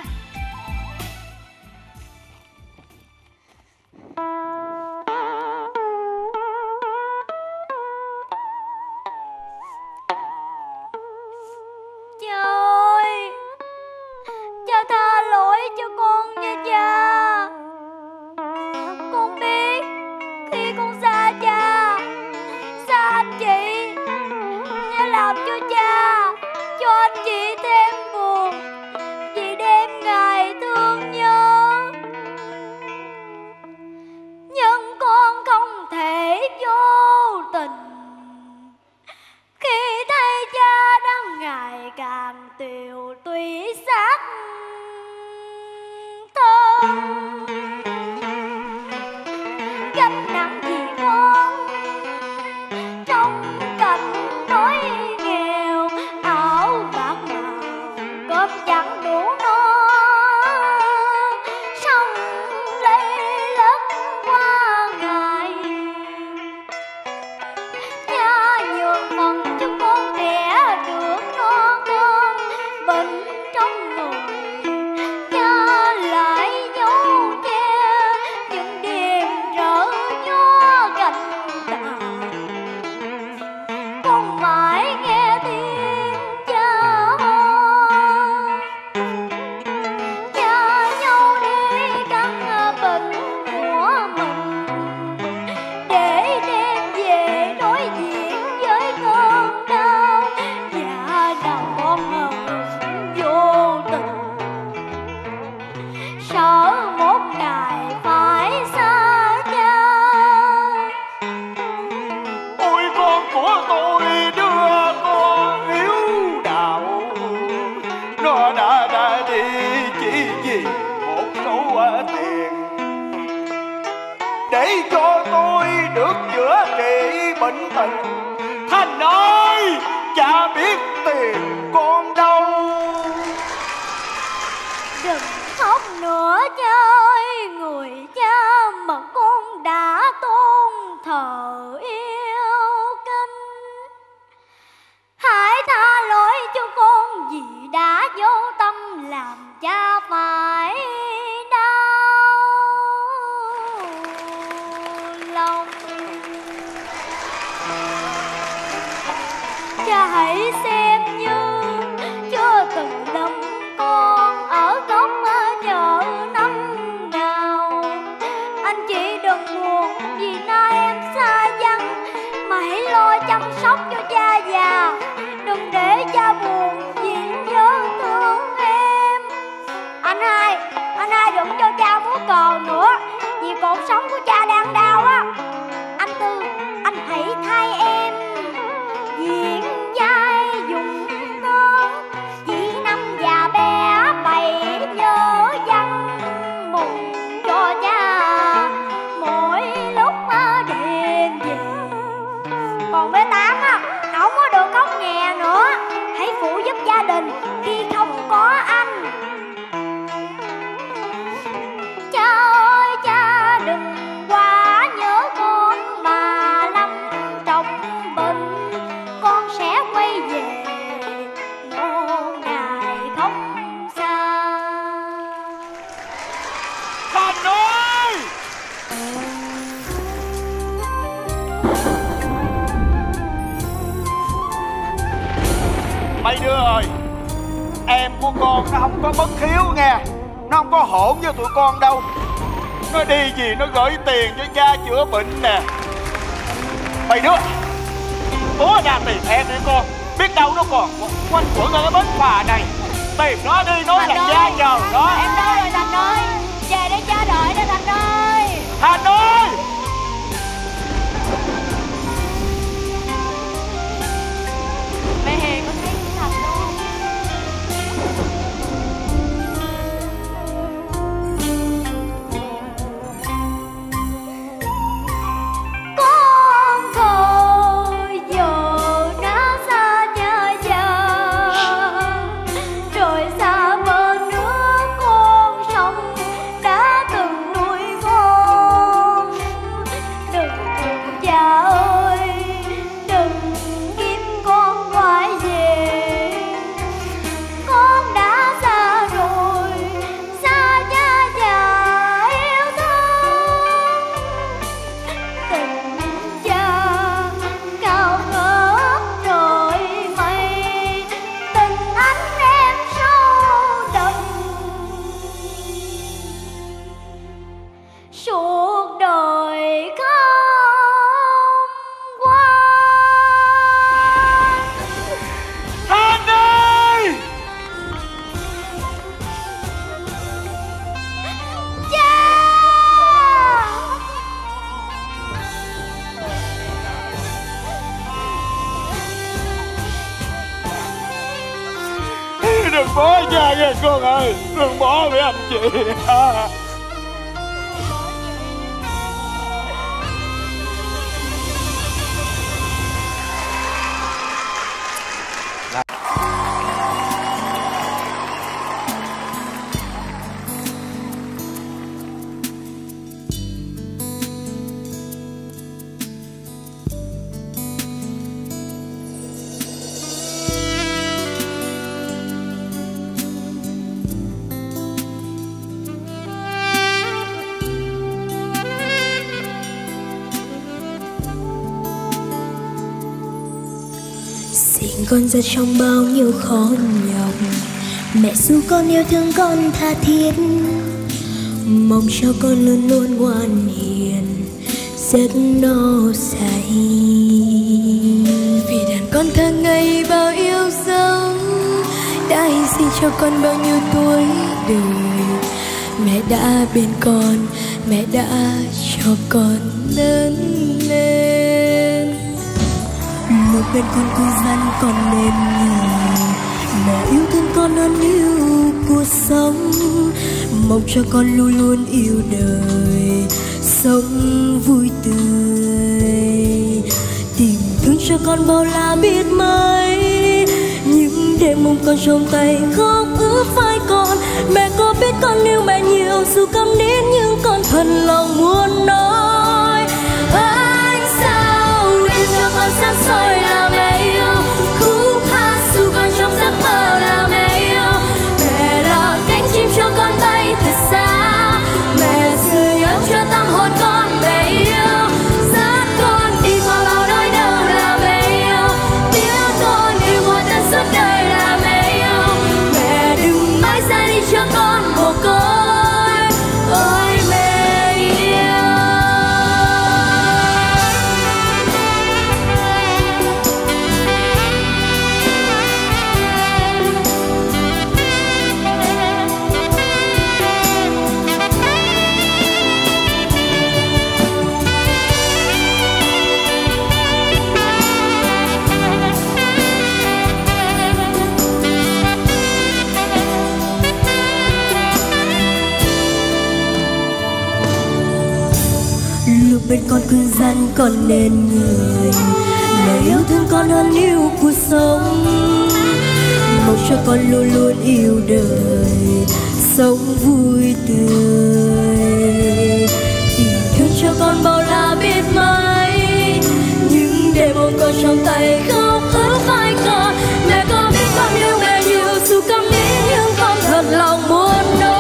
Cha ơi, bệnh tật. Thành ơi, cha biết tiền con đâu. Đừng khóc nữa cha ơi, người cha mà con đã tôn thờ yêu kính. Hãy tha lỗi cho con vì đã vô tâm làm cha phải đau lòng. Cha hãy xem như chưa từng lầm con ở góc chợ năm nào. Anh chị đừng buồn vì nay em xa vắng, mà hãy lo chăm sóc cho cha già. Đừng để cha buồn vì nhớ thương em. Anh hai đừng cho cha múa cờ nữa, vì cuộc sống của cha đang đau á. Anh Tư, anh hãy thay em diễn vai dùng nón, chỉ năm già bé bày nhớ văn mừng cho cha mỗi lúc đêm về. Còn bé Tám á, không có được khóc nhè nữa, hãy phụ giúp gia đình khi không có anh. Cha ơi cha đừng quá nhớ con, mà lâm trọng bệnh con sẽ quay về một ngày không xa. Thành ơi! Mấy đứa ơi, em của con nó không có bất hiếu nghe, nó không có hỗn với tụi con đâu. Nó đi gì nó gửi tiền cho cha chữa bệnh nè. Mấy đứa bố ra tìm em đi con, biết đâu nó còn quanh quẩn ở cái bến phà này. Tìm nó đi, nói là cha nhờ đó. Em nói rồi Thành ơi, về đây cha đợi đó Thành ơi. Thành ơi! Mẹ Hiền có thấy Thành không? Con thờ giờ đã xa cha già, rồi xa bên nước con sông đã từng nuôi con. Đừng buồn cha ơi, đừng kiếm con quay về. Con đã xa rồi, xa cha già yêu thương. Tình cha cao ngất trời mây, tình anh em sâu đậm suốt đời không qua. Thành ơi! Cha! Đừng bỏ cha nha con ơi, đừng bỏ mấy anh chị. Sinh con ra trong bao nhiêu khó nhọc, mẹ ru con yêu thương con tha thiết, mong cho con luôn luôn ngoan hiền, giấc no say. Vì đàn con thơ ngây bao yêu dấu, đã hy sinh cho con bao nhiêu tuổi đời. Mẹ đã bên con, mẹ đã cho con lớn lên. Một bên con cứ dặn con nên nhờ, mẹ yêu thương con hơn yêu cuộc sống, mong cho con luôn luôn yêu đời, sống vui tươi. con bao la biết mấy. Những đêm mong con trong tay khóc ướt vai con. Mẹ có biết con yêu mẹ nhiều dù câm nín nhưng con thật lòng muốn nói. Anh sao để cho con sáng soi là mẹ yêu. Khúc hát dù con trong giấc mơ là mẹ yêu. Mẹ là cánh chim cho con bay thật xa. Mẹ sưởi ấm cho tâm hồn con mẹ yêu. Dắt con đi qua bao nỗi đau là mẹ yêu. Tiếng con yêu qua tận suốt đời là mẹ yêu. Mẹ đừng mãi ra đi cho con mồ côi. Ôi mẹ yêu. Lúc bên con khuyên răn con nên người. Mẹ yêu thương con hơn yêu cuộc sống. Mong cho con luôn luôn yêu đời, sống vui tươi. Tình thương cho con bao la biết mấy. Nhưng để mong con trong tay khóc ướt vai con. Mẹ có biết con yêu mẹ nhiều dù câm nín nhưng con thật lòng muốn nói.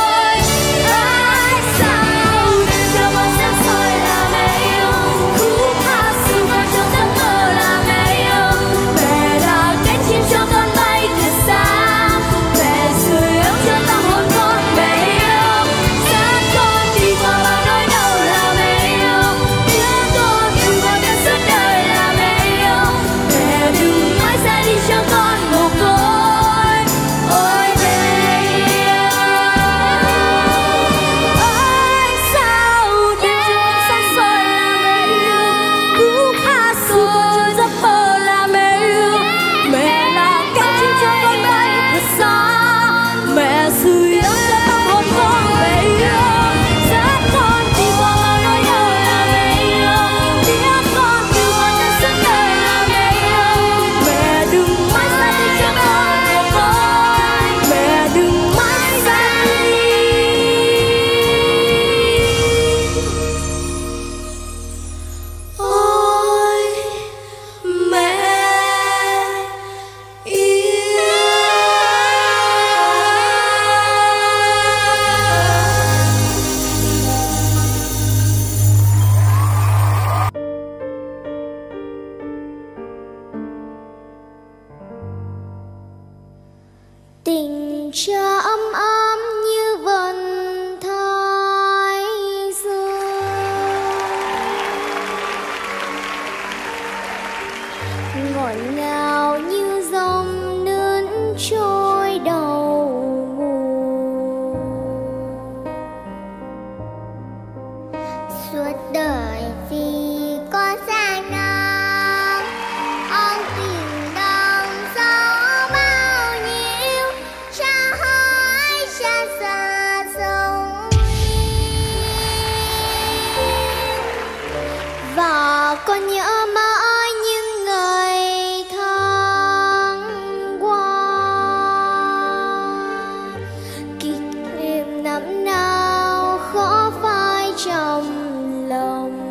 Tình cha ấm ấm như vần thái dương, ngọt ngào như dòng nước trôi đầu nguồn. Suốt đời vì con sang năm, ông tình đồng sâu bao nhiêu, cha hỏi cha xa sông và con nhớ mãi những ngày tháng qua. Kỷ niệm năm nào khó phai trong lòng.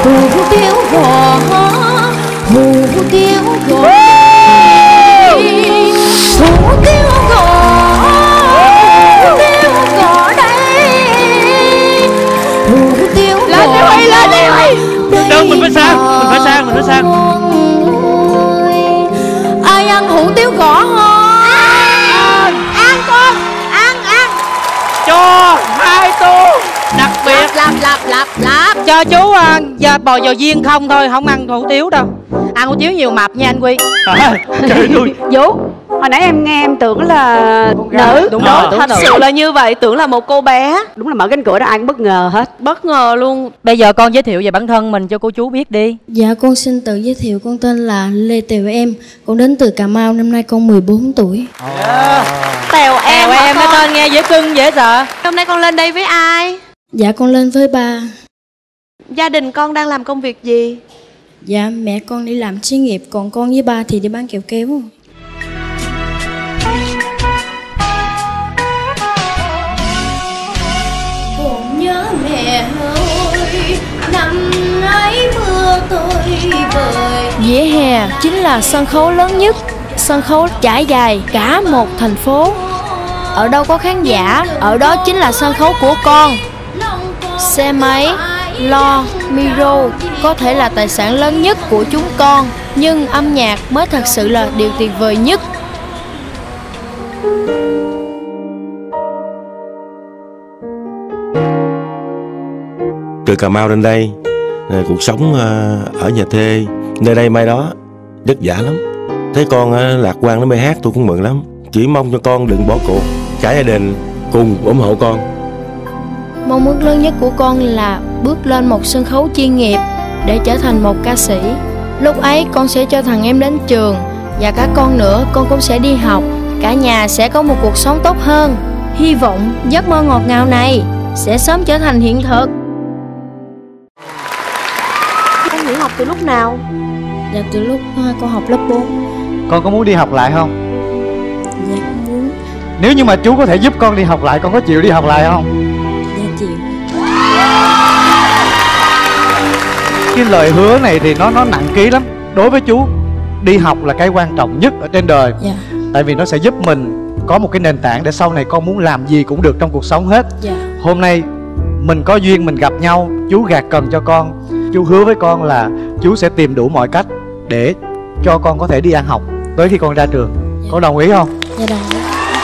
hủ tiếu gò, hủ tiếu gò, hủ tiếu gò, hủ tiếu gò đây, hủ tiếu gò. Lên đi Huy, lên đi Huy. Đừng, mình phải sang, mình phải sang. Ai ăn hủ tiếu gõ không? Ăn con, ăn. Cho 2 tô. Đặc biệt Lạp cho chú giờ bò dò viên không thôi, không ăn hủ tiếu đâu. Ăn hủ tiếu nhiều mập nha anh Quy. Trời ơi. Vũ, hồi nãy em nghe em tưởng là nữ. Đúng rồi, thật sự là như vậy, tưởng là một cô bé. Đúng là mở cánh cửa ra ai cũng bất ngờ hết. Bất ngờ luôn. Bây giờ con giới thiệu về bản thân mình cho cô chú biết đi. Dạ con xin tự giới thiệu, con tên là Lê Tèo Em, con đến từ Cà Mau, năm nay con 14 tuổi. Tèo em cái tên nghe dễ cưng dễ sợ. Hôm nay con lên đây với ai? Dạ con lên với ba. Gia đình con đang làm công việc gì? Dạ mẹ con đi làm xí nghiệp, còn con với ba thì đi bán kẹo kéo. Còn nhớ mẹ ơi, năm ấy mưa tôi vời. Vỉa hè chính là sân khấu lớn nhất, sân khấu trải dài cả một thành phố. Ở đâu có khán giả, ở đó chính là sân khấu của con. Xe máy, lo, micro có thể là tài sản lớn nhất của chúng con, nhưng âm nhạc mới thật sự là điều tuyệt vời nhất. Từ Cà Mau đến đây, cuộc sống ở nhà thuê nơi đây mai đó vất vả lắm. Thấy con lạc quan nó mê hát tôi cũng mừng lắm. Chỉ mong cho con đừng bỏ cuộc, cả gia đình cùng ủng hộ con. Mong ước lớn nhất của con là bước lên một sân khấu chuyên nghiệp để trở thành một ca sĩ. Lúc ấy con sẽ cho thằng em đến trường, và cả con nữa, con cũng sẽ đi học. Cả nhà sẽ có một cuộc sống tốt hơn. Hy vọng giấc mơ ngọt ngào này sẽ sớm trở thành hiện thực. Con nghỉ học từ lúc nào? Dạ từ lúc con học lớp 4. Con có muốn đi học lại không? Dạ con muốn. Nếu như mà chú có thể giúp con đi học lại, con có chịu đi học lại không? Dạ chịu. Cái lời hứa này thì nó nặng ký lắm. Đối với chú, đi học là cái quan trọng nhất ở trên đời. Dạ. Tại vì nó sẽ giúp mình có một cái nền tảng để sau này con muốn làm gì cũng được trong cuộc sống hết. Dạ. Hôm nay mình có duyên mình gặp nhau, chú gạt cần cho con. Chú hứa với con là chú sẽ tìm đủ mọi cách để cho con có thể đi ăn học tới khi con ra trường. Dạ. Con đồng ý không? Dạ đồng ý.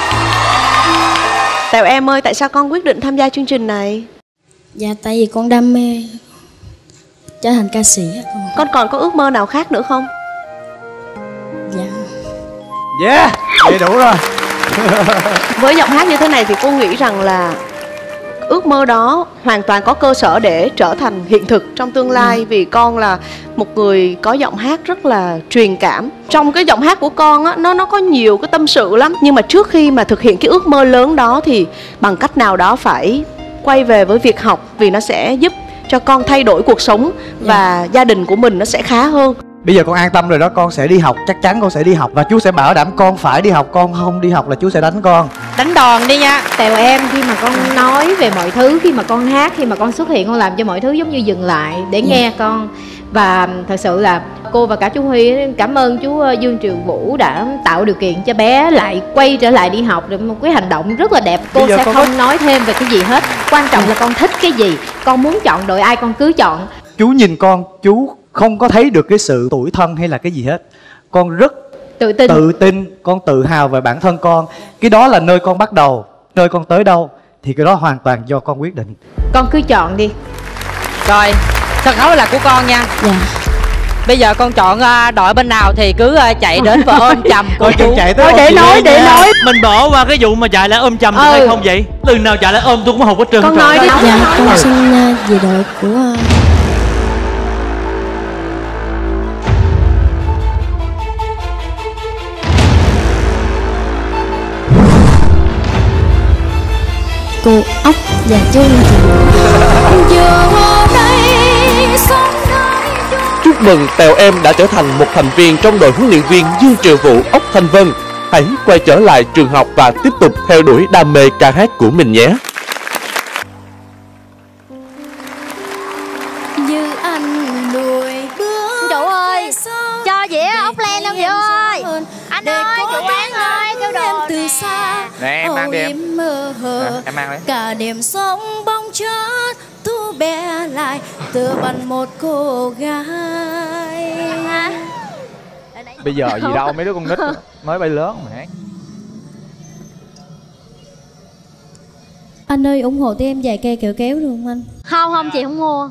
Tèo em ơi, tại sao con quyết định tham gia chương trình này? Dạ tại vì con đam mê trở thành ca sĩ. Con còn có ước mơ nào khác nữa không? Dạ. Yeah, vậy đủ rồi. Với giọng hát như thế này thì cô nghĩ rằng là ước mơ đó hoàn toàn có cơ sở để trở thành hiện thực trong tương lai. Vì con là một người có giọng hát rất là truyền cảm. Trong cái giọng hát của con á, nó có nhiều cái tâm sự lắm. Nhưng mà trước khi mà thực hiện cái ước mơ lớn đó thì bằng cách nào đó phải quay về với việc học. Vì nó sẽ giúp cho con thay đổi cuộc sống và gia đình của mình nó sẽ khá hơn. Bây giờ con an tâm rồi đó, con sẽ đi học, chắc chắn con sẽ đi học. Và chú sẽ bảo đảm con phải đi học, con không đi học là chú sẽ đánh con. Đánh đòn đi nha. Tèo em, khi mà con nói về mọi thứ, khi mà con hát, khi mà con xuất hiện, con làm cho mọi thứ giống như dừng lại để nghe con. Và thật sự là cô và cả chú Huy cảm ơn chú Dương Triều Vũ đã tạo điều kiện cho bé lại quay trở lại đi học. Được một cái hành động rất là đẹp. Cô sẽ không nói thêm về cái gì hết. Quan trọng là con thích cái gì, con muốn chọn đội ai con cứ chọn. Chú nhìn con, chú không có thấy được cái sự tủi thân hay là cái gì hết. Con rất tự tin, con tự hào về bản thân con. Cái đó là nơi con bắt đầu, nơi con tới đâu thì cái đó hoàn toàn do con quyết định. Con cứ chọn đi. Rồi, sân khấu là của con nha. Dạ. Bây giờ con chọn đội bên nào thì cứ chạy đến và ôm chầm cô chú. Thôi để nói. Mình bỏ qua cái vụ mà chạy lại ôm chầm hay không vậy? Lần nào chạy lại ôm tôi cũng không có trơn. Con nói đi. Dạ, con xin về đội của cô Ốc và chú Chúc mừng Tèo Em đã trở thành một thành viên trong đội huấn luyện viên Dương Triều Vũ Ốc Thanh Vân. Hãy quay trở lại trường học và tiếp tục theo đuổi đam mê ca hát của mình nhé. Như anh Nè, em mang đi em. Em mang đi. Cả đêm sóng bóng chát thu bé lại tựa bằng một cô gái. Bây giờ gì đâu, mấy đứa con nít mới bay lớn mà hát. Anh ơi, ủng hộ tụi em vài cây kẹo kéo được không anh? Không, chị không mua.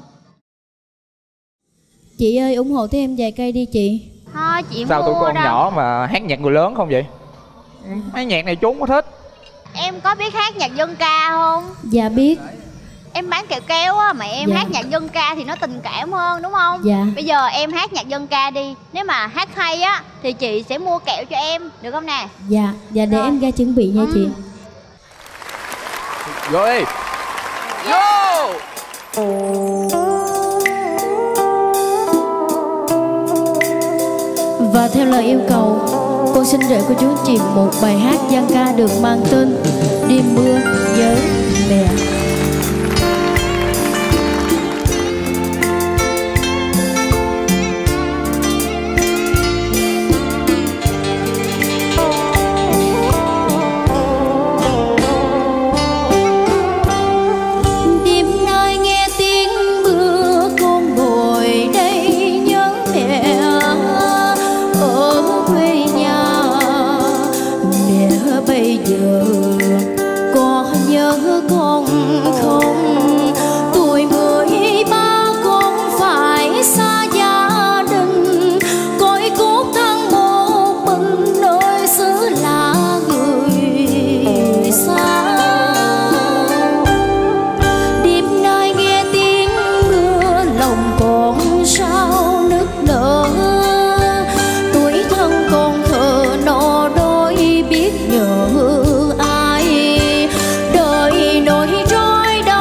Chị ơi, ủng hộ tụi em vài cây đi chị. Thôi chị Sao mua tụi con đâu. nhỏ mà hát nhạc người lớn không vậy? Mấy nhạc này chúng có thích. Em có biết hát nhạc dân ca không? Dạ biết. Em bán kẹo kéo á, mà em Dạ. hát nhạc dân ca thì nó tình cảm hơn đúng không? Dạ. Bây giờ em hát nhạc dân ca đi. Nếu mà hát hay á thì chị sẽ mua kẹo cho em, được không nè? Dạ, dạ để em ra chuẩn bị nha chị. Vô đi. Vô. Và theo lời yêu cầu, con xin gửi cô chú anh chị một bài hát dân ca được mang tên Đêm mưa với mẹ. Đêm nay nghe tiếng mưa con ngồi đây nhớ mẹ ở quê nhà. Mẹ bây giờ có nhớ con không? Tuổi 13 con phải xa gia đình, cõi cốt thân một mình nơi xứ lạ người xa. Đêm nay nghe tiếng mưa lòng con sao nức nở, tuổi thân con thờ no đôi biết nhớ ai. Đời nỗi trôi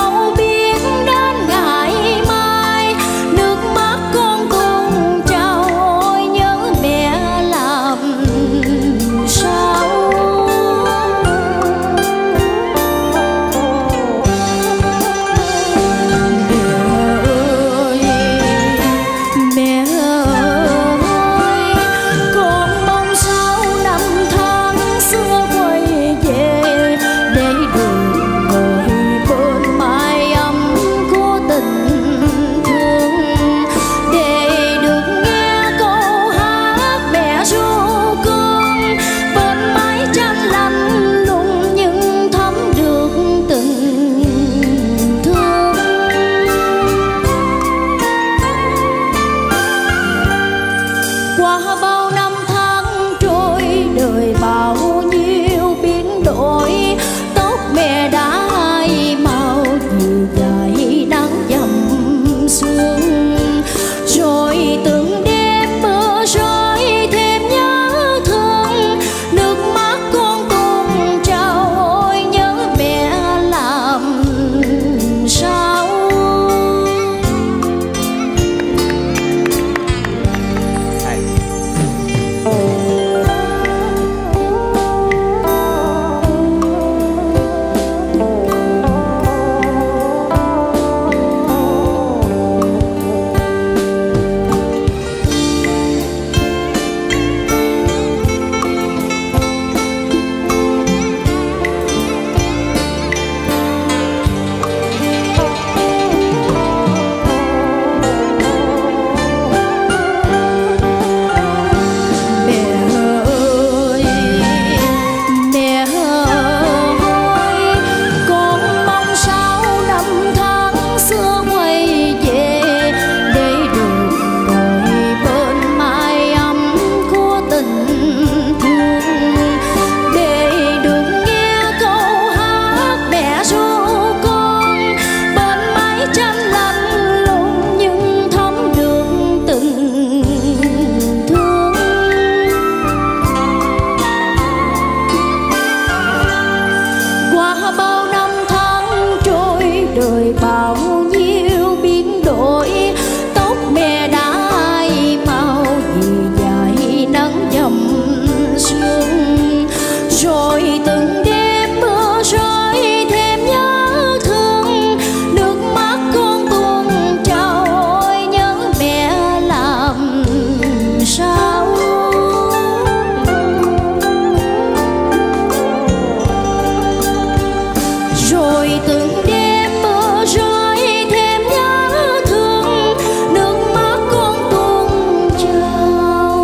rồi từng đêm mưa rơi thêm nhớ thương, nước mắt con tuôn trào.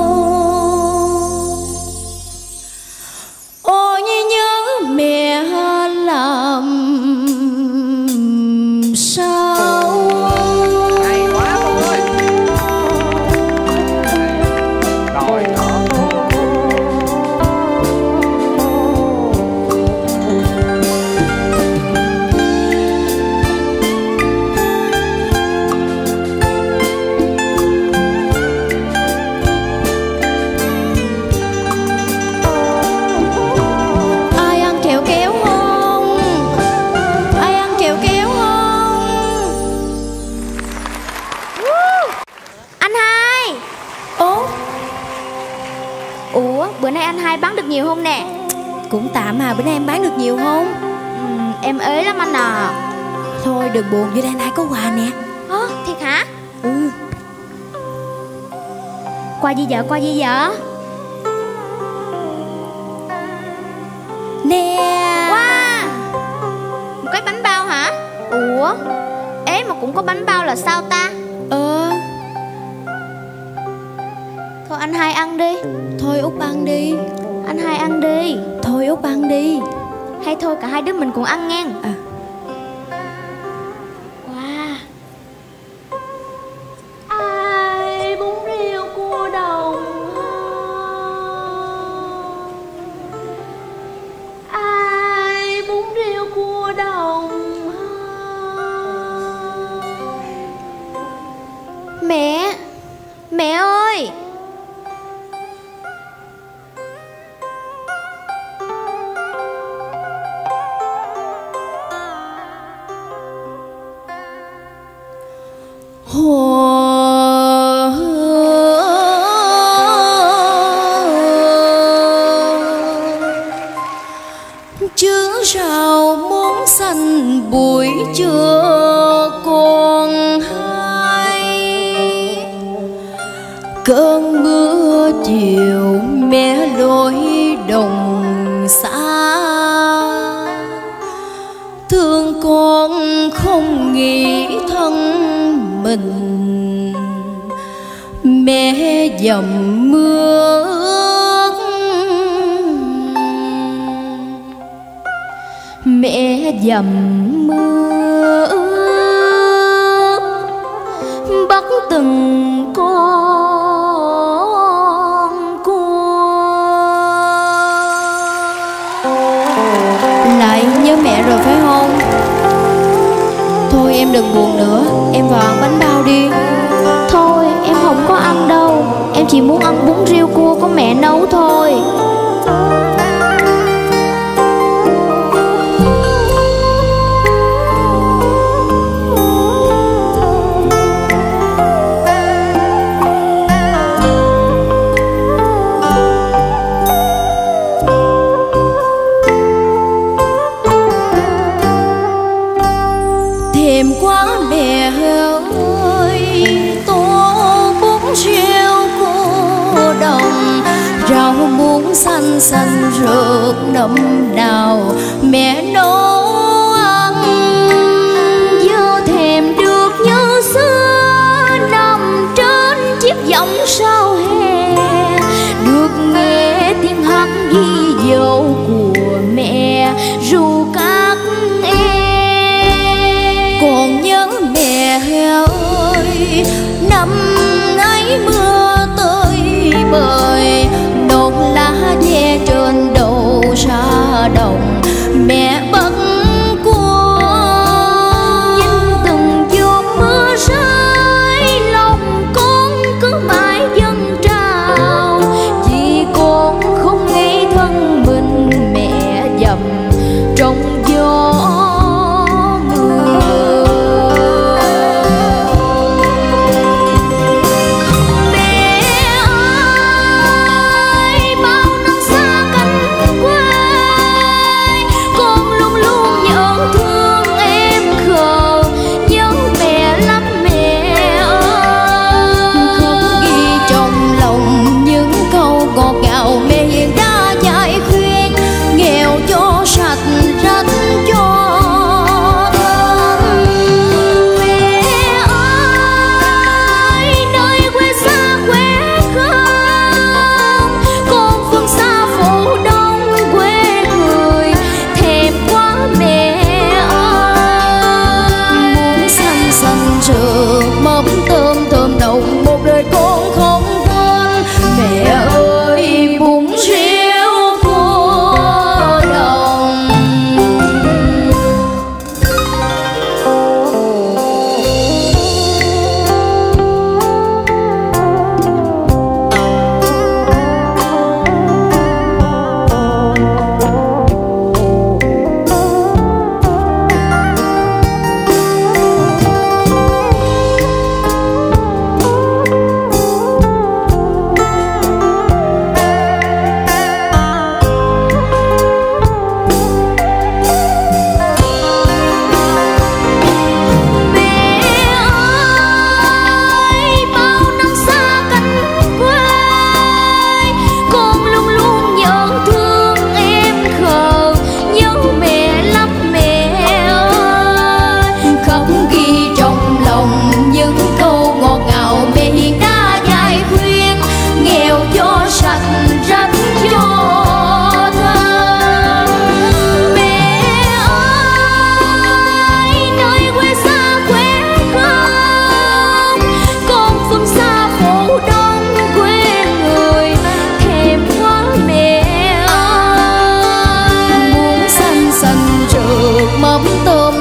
Ôi nhớ mẹ làm sao. Hay quá con ơi. Rồi đó. Ai ăn kẹo kéo không? Ai ăn kẹo kéo không? Anh Hai. Ủa, bữa nay anh Hai bán được nhiều không nè? Cũng tạm à, bữa nay em bán được nhiều không? Em ế lắm anh à. Thôi đừng buồn, dưới đây anh Hai có quà nè. Thiệt hả? Ừ. Quà gì vợ, quà gì vợ? Nè. Wow, một cái bánh bao hả? Ủa, ế mà cũng có bánh bao là sao ta? Thôi anh Hai ăn đi. Thôi Út ăn đi. Anh Hai ăn đi. Thôi Út ăn đi. Hay thôi cả hai đứa mình cùng ăn nghe. Wow. Ai bún riêu cua đồng, ai bún riêu cua đồng. Mẹ, mẹ ơi. Chứ sao muốn xanh buổi trưa còn hay, cơn mưa chiều mẹ lối đồng xa, thương con không nghĩ thân mình, mẹ dầm mưa ướt, mẹ dầm mưa ướt, bắt từng con cua. Lại nhớ mẹ rồi phải không? Thôi em đừng buồn nữa, em vào ăn bánh bao đi. Thôi em không có ăn đâu, em chỉ muốn ăn bún riêu cua của mẹ nấu thôi. Thèm quá mẹ ơi, tô bún riêu cua đồng, rau muống xanh xanh rượt nấm đào, mẹ nấu ăn. Giờ thèm được như xưa nằm trên chiếc võng sau hè, được nghe tiếng hát vi dâu của mẹ ru các em. Còn nhớ mẹ ơi, năm ấy mưa tới bời, nốt lá ve trên đầu ra đồng, mẹ bất cua. Nhìn từng giọt mưa rơi, lòng con cứ mãi dâng trào, vì con không nghĩ thân mình mẹ dầm trong gió. Con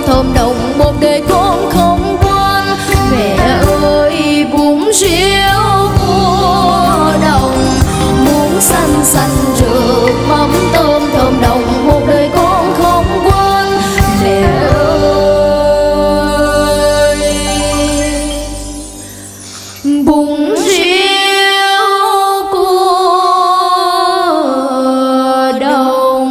thơm nồng một đời con không quên. Mẹ ơi bún riêu cua đồng, muỗng xanh xanh rượt mắm tôm thơm nồng một đời con không quên. Mẹ ơi bún riêu cua đồng.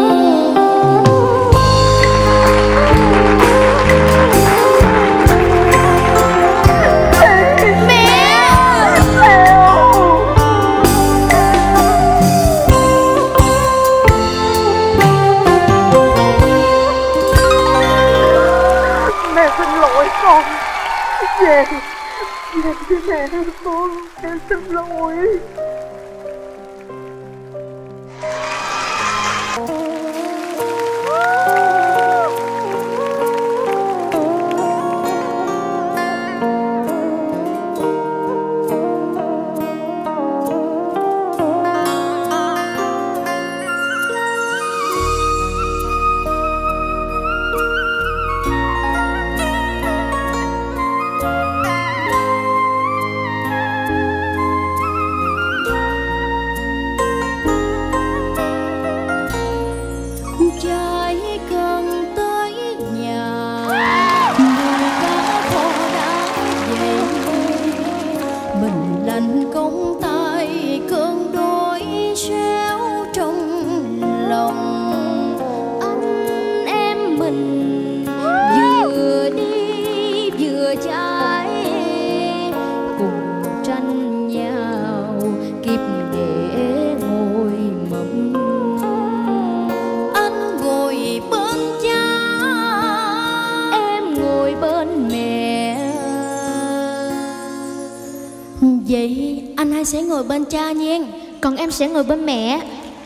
Mẹ xin lỗi con. Về với mẹ con, em xin lỗi. Trái cần tới nhà, mùi cá kho đã về. Mình lành công tay cơn đôi xéo trong lòng. Anh em mình vừa đi vừa trái, cùng tranh nhau kịp để ngồi mộng. Anh ngồi bên cha, em ngồi bên mẹ. Vậy anh hai sẽ ngồi bên cha nha, còn em sẽ ngồi bên mẹ.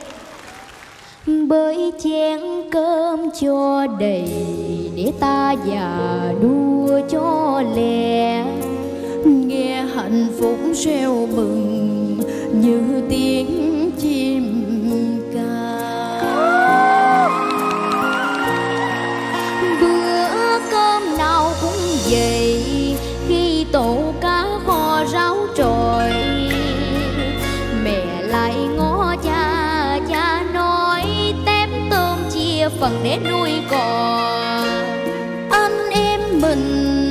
Bởi chén cơm cho đầy để ta già đua cho lẹ. Nghe hạnh phúc reo mừng như tiếng chim ca. Bữa cơm nào cũng vậy, khi tổ cá kho ráo trồi. Mẹ lại ngó cha, cha nói tép tôm chia phần để nuôi cò. Anh em mình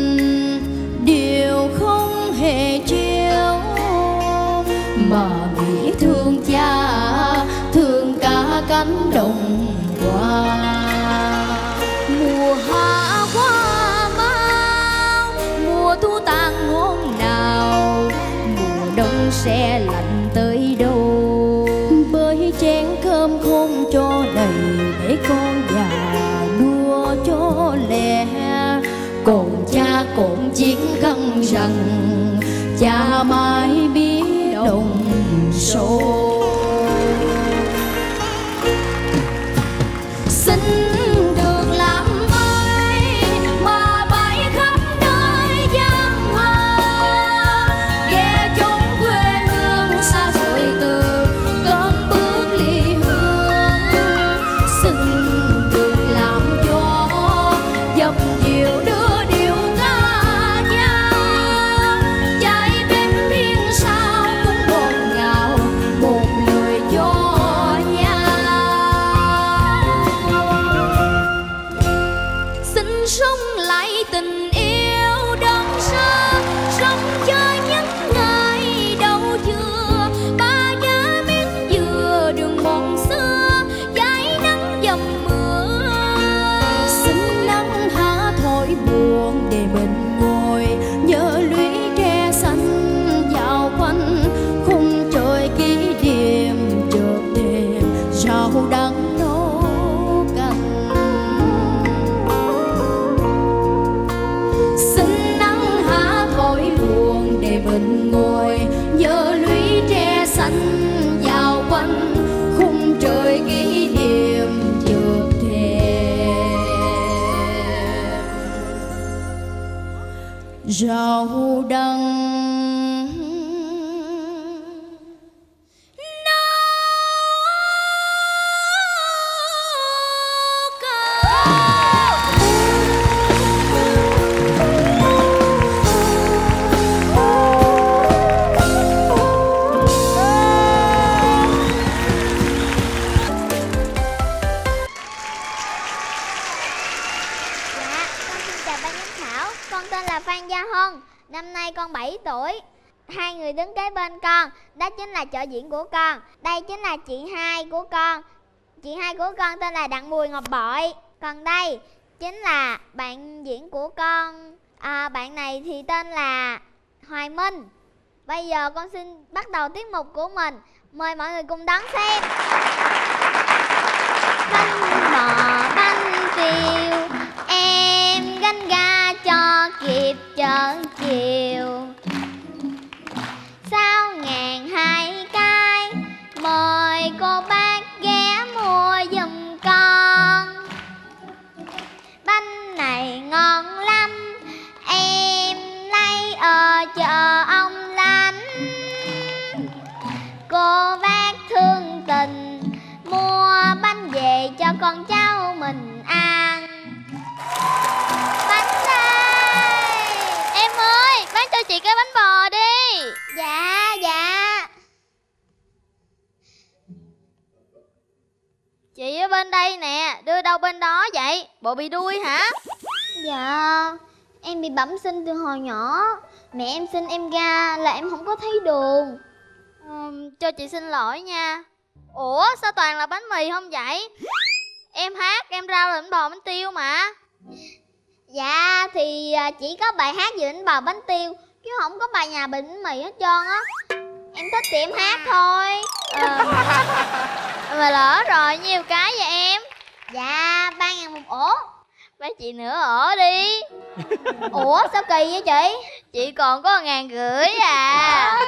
đều không hề trêu, mà nghĩ thương cha, thương cả cánh đồng hoa. Mùa hạ hoa mau, mùa thu tàn hôm nào, mùa đông sẽ lạnh tới đâu. Bởi chén cơm không cho đầy để con già đua cho lẹ. Còn cha còn chiến khăn rằng cha mãi biết đồng số. Xin được làm ơi mà bay khắp nơi giang hoa, ghé chốn quê hương xa rời từ cơn bước ly hương. Xin được làm gió dập dìu đưa điệu ca nhau, trái bên thiên sao cũng ngọt ngào một lời cho nhau. Xin sống lại tình yêu đơn sơ, sống chơi những ngày đầu chưa. Ba giá miếng dừa đường mòn xưa, dãi nắng dầm mưa. Xin nắng há thổi buồn để mình ngồi nhớ lũy tre xanh dạo quanh khung trời kỷ niệm. Chợt thềm rau đắng nấu canh. Xin nắng há thổi buồn để mình ngồi nhớ lũy tre xanh dạo quanh khung trời kỷ niệm. Chợt thềm rau đắng nấu canh. con tên là Phan Gia Hân. Năm nay con 7 tuổi. Hai người đứng kế bên con, đó chính là trợ diễn của con. Đây chính là chị hai của con. Chị hai của con tên là Đặng Bùi Ngọc Bội. Còn đây chính là bạn diễn của con. Bạn này thì tên là Hoài Minh. Bây giờ con xin bắt đầu tiết mục của mình. Mời mọi người cùng đón xem. Bánh bò bánh tiêu, em gánh ga cho kịp chợ chiều. 6.200 cái, mời cô bác ghé mua giùm con. Bánh này ngon lắm, em lấy ở chợ ông Lánh. Cô bác thương tình, mua bánh về cho con cháu mình ăn. Bánh đây. Em ơi, bán cho chị cái bánh bò đi. Dạ, dạ. Chị ở bên đây nè, đưa đâu bên đó vậy? Bộ bị đuôi hả? Dạ, em bị bẩm sinh từ hồi nhỏ. Mẹ em sinh em ra là em không có thấy đường. Cho chị xin lỗi nha. Ủa sao toàn là bánh mì không vậy? Em hát, em rao là bánh bò bánh tiêu mà. Dạ thì chỉ có bài hát về bánh bò bánh tiêu, chứ không có bài nhà bánh mì hết trơn á. Em thích thì em hát thôi. Mà lỡ rồi, nhiêu cái vậy em? Dạ 3.000 một ổ. Bán chị nửa ổ đi. Ủa sao kỳ vậy chị? Chị còn có 1.500 à.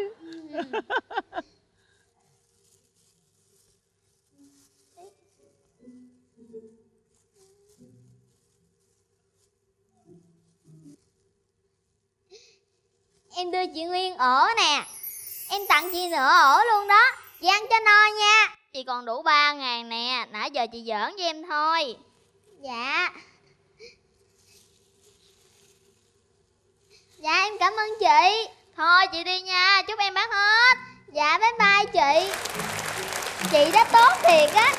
Em đưa chị Nguyên ổ nè. Em tặng chị nửa ổ luôn đó. Chị ăn cho no nha. Chị còn đủ 3.000 nè. Nãy giờ chị giỡn với em thôi. Dạ. Dạ em cảm ơn chị. Thôi chị đi nha, chúc em bán hết. Dạ bye bye chị. Chị đã tốt thiệt á.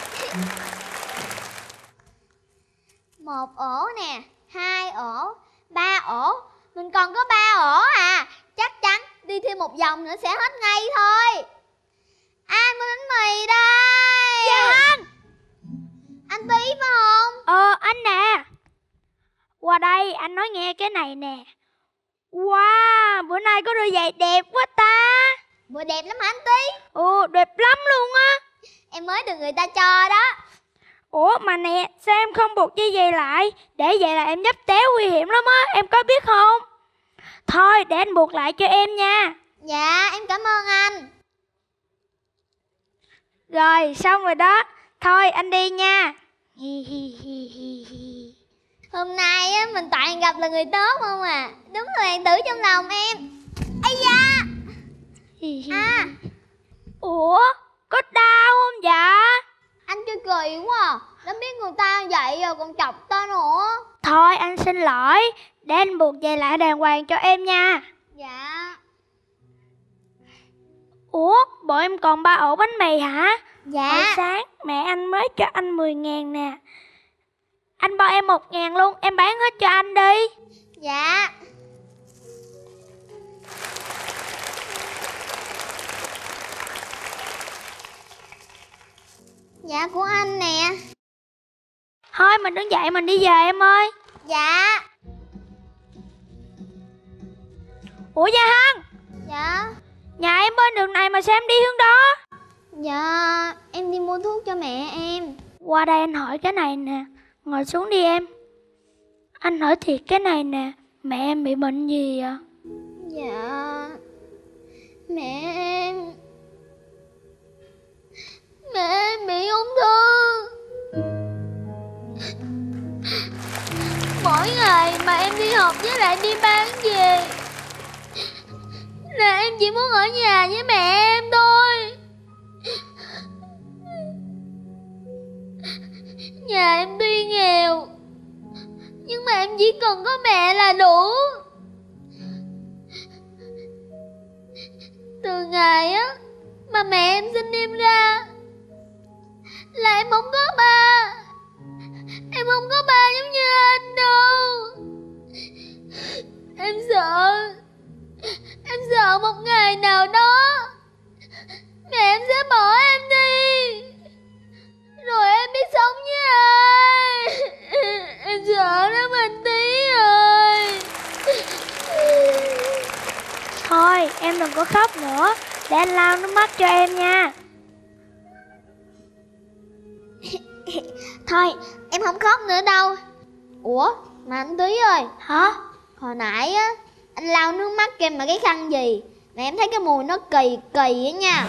1 ổ nè, 2 ổ, 3 ổ. Mình còn có 3 ổ à. Chắc chắn đi thêm một vòng nữa sẽ hết ngay thôi. Ai mua bánh mì đây? Dạ. Anh Tí phải không? Anh nè. Qua đây anh nói nghe cái này nè. Wow, bữa nay có đôi giày đẹp quá ta. Bữa đẹp lắm hả anh Tí? Đẹp lắm luôn á. Em mới được người ta cho đó. Ủa mà nè, sao em không buộc dây giày lại? Để vậy là em dấp té nguy hiểm lắm á, em có biết không? Thôi để anh buộc lại cho em nha. Dạ em cảm ơn anh. Rồi xong rồi đó. Thôi anh đi nha. Hôm nay á, mình toàn gặp là người tốt không à. Đúng là hoàng tử trong lòng em. Ây da. Ủa có đau không dạ? Anh chơi kỳ quá à. Đã biết người ta vậy rồi còn chọc ta nữa. Thôi anh xin lỗi. Để anh buộc giày lại đàng hoàng cho em nha. Dạ. Ủa bộ em còn 3 ổ bánh mì hả? Dạ. Hồi sáng mẹ anh mới cho anh 10.000 nè. Anh bao em 1.000 luôn. Em bán hết cho anh đi. Dạ. Dạ của anh nè. Thôi mình đứng dậy mình đi về em ơi. Dạ. Ủa Gia Hân. Dạ. Nhà em bên đường này mà sao em đi hướng đó? Dạ em đi mua thuốc cho mẹ em. Qua đây anh hỏi cái này nè. Ngồi xuống đi em. Anh hỏi thiệt cái này nè. Mẹ em bị bệnh gì ạ? Dạ Mẹ em bị ung thư. Mỗi ngày mà em đi học với lại đi bán về là em chỉ muốn ở nhà với mẹ em thôi. Nhà em tuy nghèo nhưng mà em chỉ cần có mẹ là đủ. Từ ngày á mà mẹ em sinh em ra là em không có ba. Em không có ba giống như anh đâu. giúp anh tí ơi. Thôi em đừng có khóc nữa, để anh lau nước mắt cho em nha. Thôi em không khóc nữa đâu. Ủa mà anh Tí ơi. Hả? Hồi nãy á anh lau nước mắt cho em mà cái khăn gì mà em thấy cái mùi nó kỳ kỳ á nha.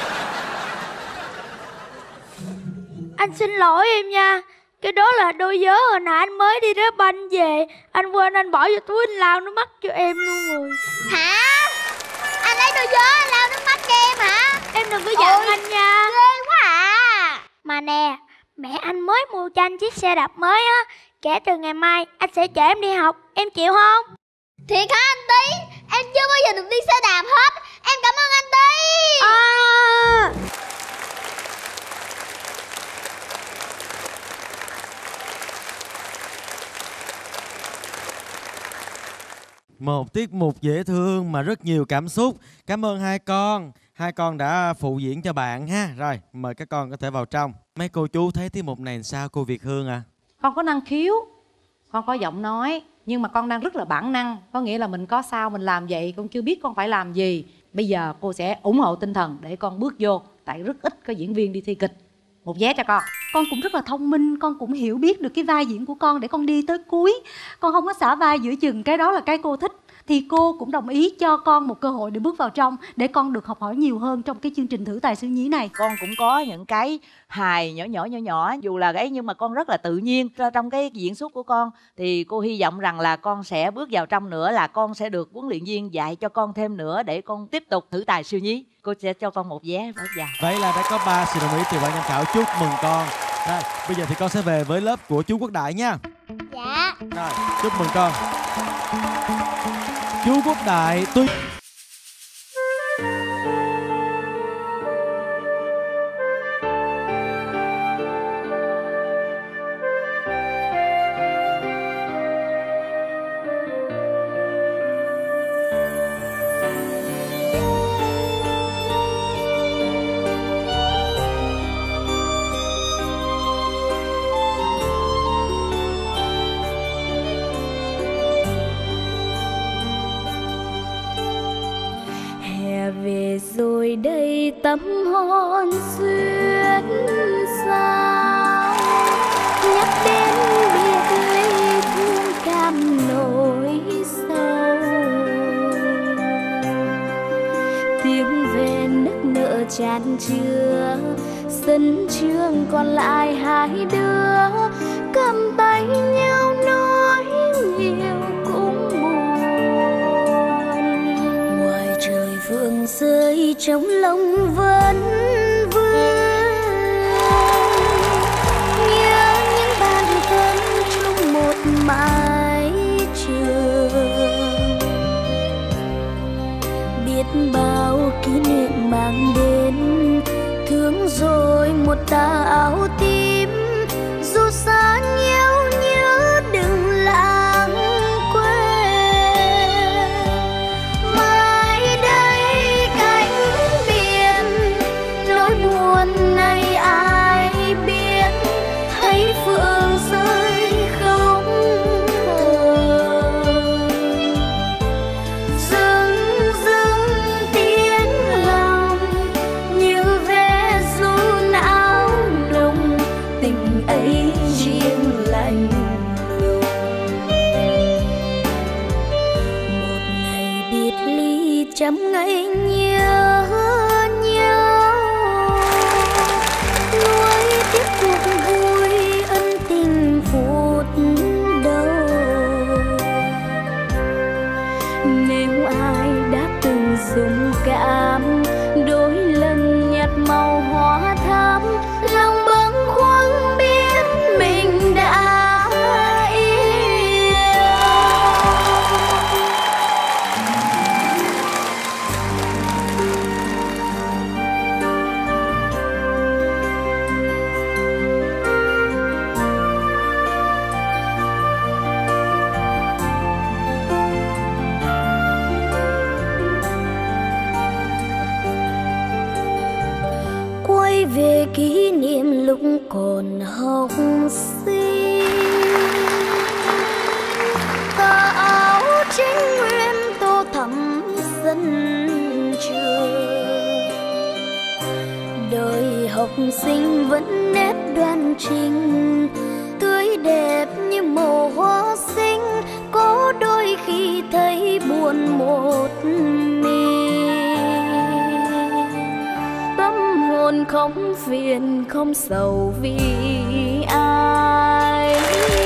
Anh xin lỗi em nha. Cái đó là đôi giớ hồi nãy anh mới đi đá banh về, anh quên anh bỏ vô túi anh lau nước mắt cho em luôn rồi. Hả? Anh lấy đôi giớ anh lau nước mắt cho em hả? Em đừng có giận anh nha. Ghê quá à. Mà nè, mẹ anh mới mua cho anh chiếc xe đạp mới á. Kể từ ngày mai anh sẽ chở em đi học, em chịu không? Thiệt hả anh Tí? Em chưa bao giờ được đi xe đạp hết. Em cảm ơn anh Tí. Một tiết mục dễ thương mà rất nhiều cảm xúc. Cảm ơn hai con. Hai con đã phụ diễn cho bạn ha. Rồi, mời các con có thể vào trong. Mấy cô chú thấy tiết mục này sao cô Việt Hương à? Con có năng khiếu, con có giọng nói, nhưng mà con đang rất là bản năng. Có nghĩa là mình có sao mình làm vậy, con chưa biết con phải làm gì. Bây giờ cô sẽ ủng hộ tinh thần để con bước vô. Tại rất ít có diễn viên đi thi kịch. Một vé cho con. Con cũng rất là thông minh, con cũng hiểu biết được cái vai diễn của con để con đi tới cuối. Con không có xả vai giữa chừng, cái đó là cái cô thích. Thì cô cũng đồng ý cho con một cơ hội để bước vào trong, để con được học hỏi nhiều hơn trong cái chương trình thử tài xứ nhí này. Con cũng có những cái hài nhỏ dù là ấy, nhưng mà con rất là tự nhiên trong cái diễn xuất của con. Thì cô hy vọng rằng là con sẽ bước vào trong nữa, là con sẽ được huấn luyện viên dạy cho con thêm nữa để con tiếp tục thử tài siêu nhí. Cô sẽ cho con một vé bước vào. Vậy là đã có 3 sự đồng ý từ ban giám khảo. Chúc mừng con. Rồi, bây giờ thì con sẽ về với lớp của chú Quốc Đại nha. Dạ. Rồi, chúc mừng con. Chú Quốc Đại tuy về rồi đây tấm hôn xuyên sao, nhắc đến biệt ly thương cảm nỗi sâu, tiếng ve nức nở tràn chứa, sân trường còn lại hai đứa cầm tay nhau nói nhiều cũng phương rơi trong lòng vẫn vương, nhớ những bàn thân trong một mái trường, biết bao kỷ niệm mang đến thương rồi một tà áo tím, dù xa nhau nhớ đừng lãng này ai biết, thấy phượng rơi không thường, dưng dưng tiếng lòng như ve ru não đồng, tình ấy riêng lạnh lùng. Một ngày biệt ly trăm ngày nhớ cuộc vui ân tình phút đầu, nếu ai đã từng dũng cảm đôi lần nhạt màu hoa thắm, lòng bâng khuâng biết mình đã yêu. Về kỷ niệm lúc còn học sinh, xinh vẫn nét đoan trình, tươi đẹp như màu hoa xinh, có đôi khi thấy buồn một mình. Tâm hồn không phiền không sầu vì ai,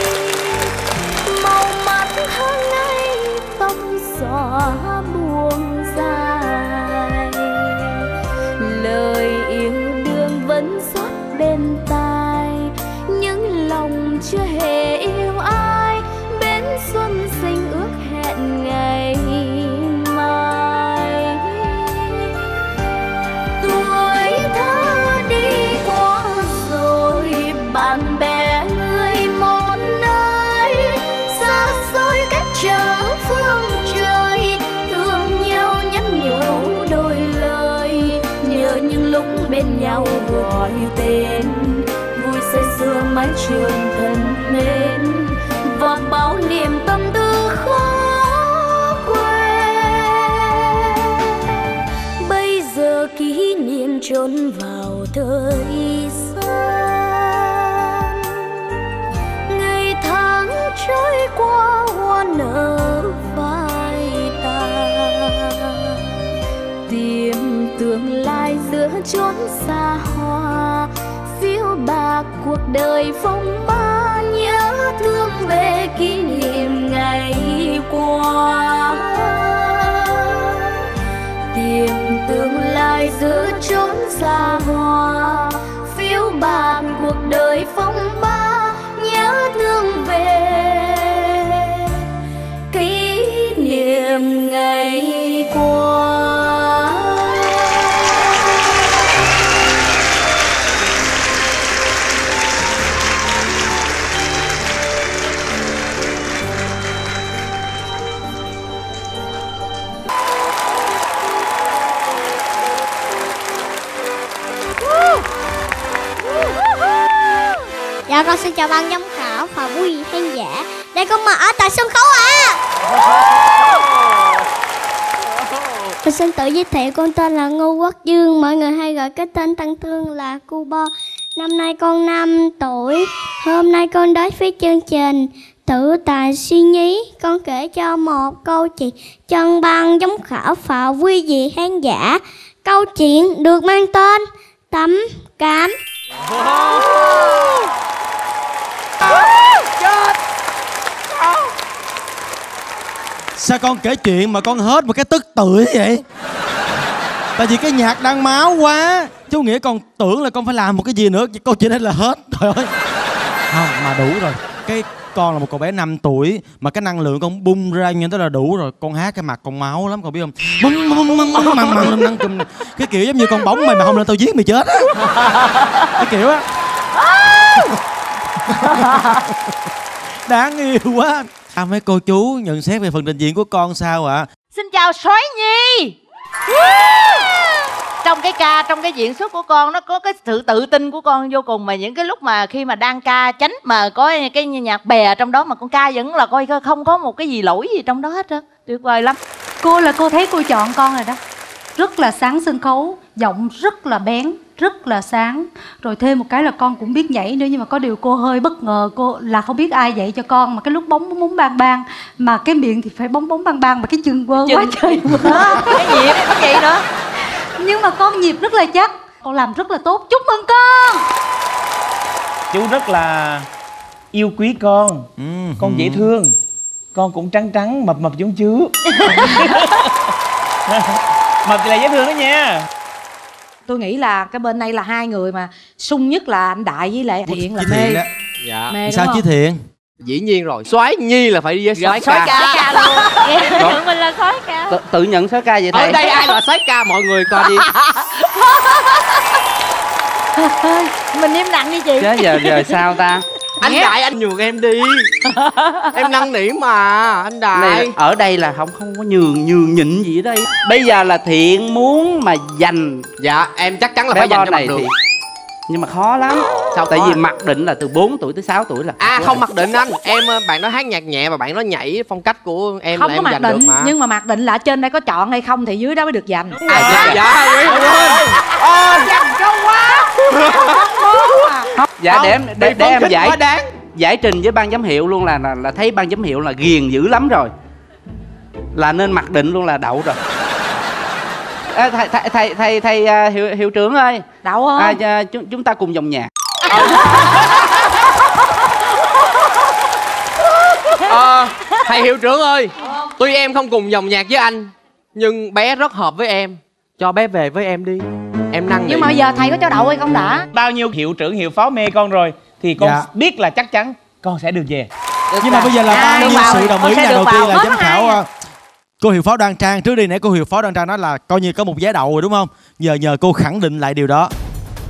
màu mắt tháng ngày tóc xõa buông dài, lời yêu đương vẫn rót bên tai, nhưng lòng chưa hề yêu ai. Bến xuân xinh ước hẹn ngày mai, tuổi thơ đi qua rồi, bạn bè người một nơi, xa xôi cách trở phương trời, thương nhau nhắn nhủ đôi lời, nhớ những lúc bên nhau gọi tên, vui say sưa mái trường thân mến, và bao niềm tâm tư khó quên. Bây giờ kỷ niệm trốn vào thời gian, ngày tháng trôi qua hoa nở phai tàn, tìm tương lai giữa chốn xa hoa, phiêu bạc cuộc đời phong ba, nhớ thương về kỷ niệm ngày qua. Tìm tương lai giữa chốn xa hoa, phiêu bạc cuộc đời phong ba, nhớ thương về kỷ niệm ngày qua. Dạ con xin chào ban giám khảo và quý vị khán giả. Đây con mà ở tại sân khấu à. Mình xin tự giới thiệu, con tên là Ngô Quốc Dương, mọi người hay gọi cái tên thân thương là Cubo. Năm nay con 5 tuổi. Hôm nay con đến với chương trình Tự Tài Suy Nhí. Con kể cho một câu chuyện chân ban giám khảo và quý vị khán giả. Câu chuyện được mang tên Tấm Cám. Sao con kể chuyện mà con hết một cái tức tưởi vậy? Tại vì cái nhạc đang máu quá. Chú Nghĩa con tưởng là con phải làm một cái gì nữa. Câu chuyện này là hết. Trời ơi. Không, mà đủ rồi. Cái con là một cậu bé 5 tuổi mà cái năng lượng con bung ra như thế là đủ rồi. Con hát cái mặt con máu lắm, con biết không? Cái kiểu giống như con bóng mày mà không lên tao giết mày chết á. Cái kiểu á. Đáng yêu quá. Mấy cô chú nhận xét về phần trình diễn của con sao ạ? Xin chào Soái Nhi. Trong cái diễn xuất của con nó có cái sự tự tin của con vô cùng, mà những cái lúc mà khi mà đang ca chánh mà có cái nhạc bè trong đó mà con ca vẫn là coi không có một cái gì lỗi gì trong đó hết á. Tuyệt vời lắm. Cô là cô thấy cô chọn con rồi đó. Rất là sáng sân khấu, giọng rất là bén, rất là sáng. Rồi thêm một cái là con cũng biết nhảy nữa, nhưng mà có điều cô hơi bất ngờ, cô là không biết ai dạy cho con, mà cái lúc bóng bang bang mà cái miệng thì phải bóng bang bang, mà cái chân quơ quá trời quá. Cái nhịp cái gì nữa. Nhưng mà con nhịp rất là chắc, con làm rất là tốt, chúc mừng con. Chú rất là yêu quý con. Con dễ thương. Con cũng trắng trắng mập mập giống chú. Mập thì là dễ thương đó nha. Tôi nghĩ là cái bên đây là hai người mà sung nhất là anh Đại với lại Thiện là mê. Dạ. Mê sao chứ Thiện? Dĩ nhiên rồi, Soái Nhi là phải đi với soái ca. Nhận mình là soái ca. Tự nhận soái ca vậy thầy. Ở đây ai là soái ca mọi người coi đi. Mình im lặng đi chị. Chứ giờ sao ta? Anh Đại anh nhường em đi. Em năn nỉ mà anh Đại. Này, ở đây là không có nhường nhịn gì ở đây. Bây giờ là Thiện muốn mà giành. Dạ em chắc chắn là phải giành cho bằng được. Nhưng mà khó lắm. Sao tại khó? Vì mặc định là từ 4 tuổi tới 6 tuổi là không mặc định anh. Em bạn đó hát nhạc nhẹ và bạn đó nhảy phong cách của em không là có em mặc giành định, được mà. nhưng mà mặc định là ở trên đây có chọn hay không thì dưới đó mới được giành. Dạ giành cho quá. Dạ để em quá đáng. giải trình với ban giám hiệu luôn là thấy ban giám hiệu là ghiền dữ lắm rồi, là nên mặc định luôn là đậu rồi. Thầy hiệu trưởng ơi, đậu không? Chúng ta cùng dòng nhạc. Thầy hiệu trưởng ơi, tuy em không cùng dòng nhạc với anh, nhưng bé rất hợp với em. Cho bé về với em đi. Em năn nỉ. Nhưng mà giờ thầy có cho đậu hay không đã? Bao nhiêu hiệu trưởng hiệu phó mê con rồi thì con biết là chắc chắn con sẽ được về. Nhưng mà bây giờ là bao nhiêu sự đồng ý nha. Đầu tiên là giám khảo cô hiệu phó Đoan Trang. Trước đi nãy cô hiệu phó Đoan Trang nói là coi như có một vé đậu rồi đúng không? Nhờ cô khẳng định lại điều đó.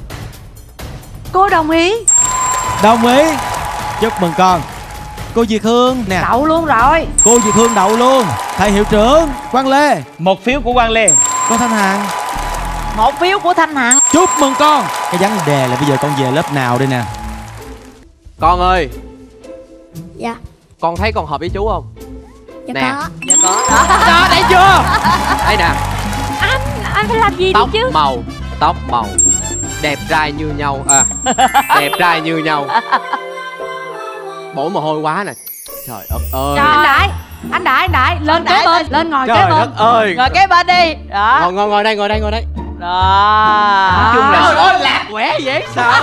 Cô đồng ý. Đồng ý. Chúc mừng con. Cô Diệt Hương nè. Đậu luôn rồi. Cô Diệt Hương đậu luôn. Thầy hiệu trưởng Quang Lê. 1 phiếu của Quang Lê. Cô Thanh Hằng. 1 phiếu của Thanh Hằng. Chúc mừng con. Cái vấn đề là bây giờ con về lớp nào đây nè? Con ơi. Dạ. Con thấy con hợp với chú không? Dạ nè. có. Dạ có. Đó, thấy chưa? Đây nè. Anh phải làm gì Tóc chứ? Tóc màu đẹp trai như nhau. Đẹp trai như nhau. Bổ mồ hôi quá nè. Trời đất ơi. Anh Đại lên kế bên, lên ngồi kế Trời bên. đất ơi. Ngồi kế bên đi. Đó. Ngồi đây. Đó. Nói chung là trời ơi, lạc quẻ dễ sợ.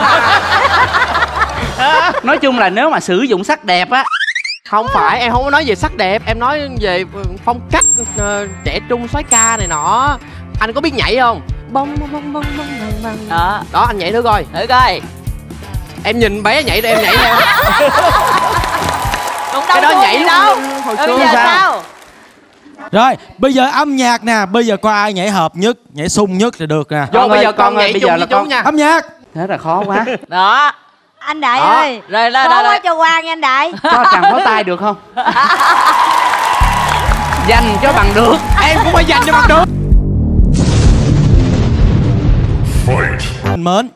Nói chung là nếu mà sử dụng sắc đẹp á. Không phải, em không có nói về sắc đẹp, em nói về phong cách trẻ trung soái ca này nọ. Anh có biết nhảy không? Bông. Đó, anh nhảy thử coi. Thử coi. Em nhìn bé nhảy rồi em nhảy theo. Cái đó nhảy lúc đâu. Hồi Rồi xưa bây giờ sao? Rồi, bây giờ âm nhạc nè, bây giờ coi ai nhảy hợp nhất, nhảy sung nhất thì được nè. Vô bây giờ con nhảy chung với chú nha. Âm nhạc. Thế là khó quá. Đó. Anh Đại Đó. ơi. Rồi Khó quá cho Quang nha anh Đại. Cho chàng pháo tay được không? Dành cho bằng được. Em cũng phải dành cho bằng được. Huỳnh Mến.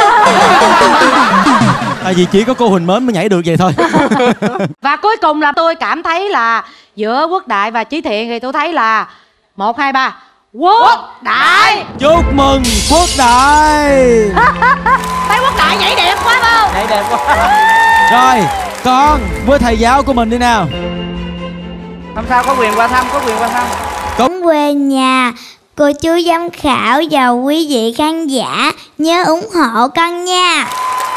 Tại vì chỉ có cô Huỳnh Mến mới nhảy được vậy thôi. Và cuối cùng là tôi cảm thấy là giữa Quốc Đại và Chí Thiện thì tôi thấy là 1, 2, 3 Quốc Đại. Chúc mừng Quốc Đại. Thấy Quốc Đại nhảy đẹp quá không? Nhảy đẹp quá. Rồi, con với thầy giáo của mình đi nào. Không sao, có quyền qua thăm, Cũng quê nhà, cô chú giám khảo và quý vị khán giả nhớ ủng hộ con nha.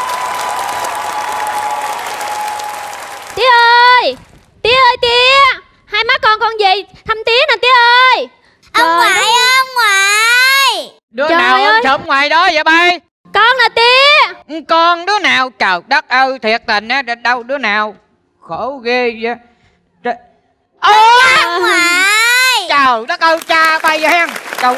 Tía ơi, tía, hai má con về thăm tía nè tía ơi. Ông ngoại ơi, ông ngoại. Đứa Trời nào ơi. sớm ngoài đó vậy bay? Con nè tía. Con đứa nào? Trời đất ơi, thiệt tình á, đâu đứa nào? Khổ ghê vậy. Ông ngoại. Trời đất ơi, cha bay vậy hen. Trời.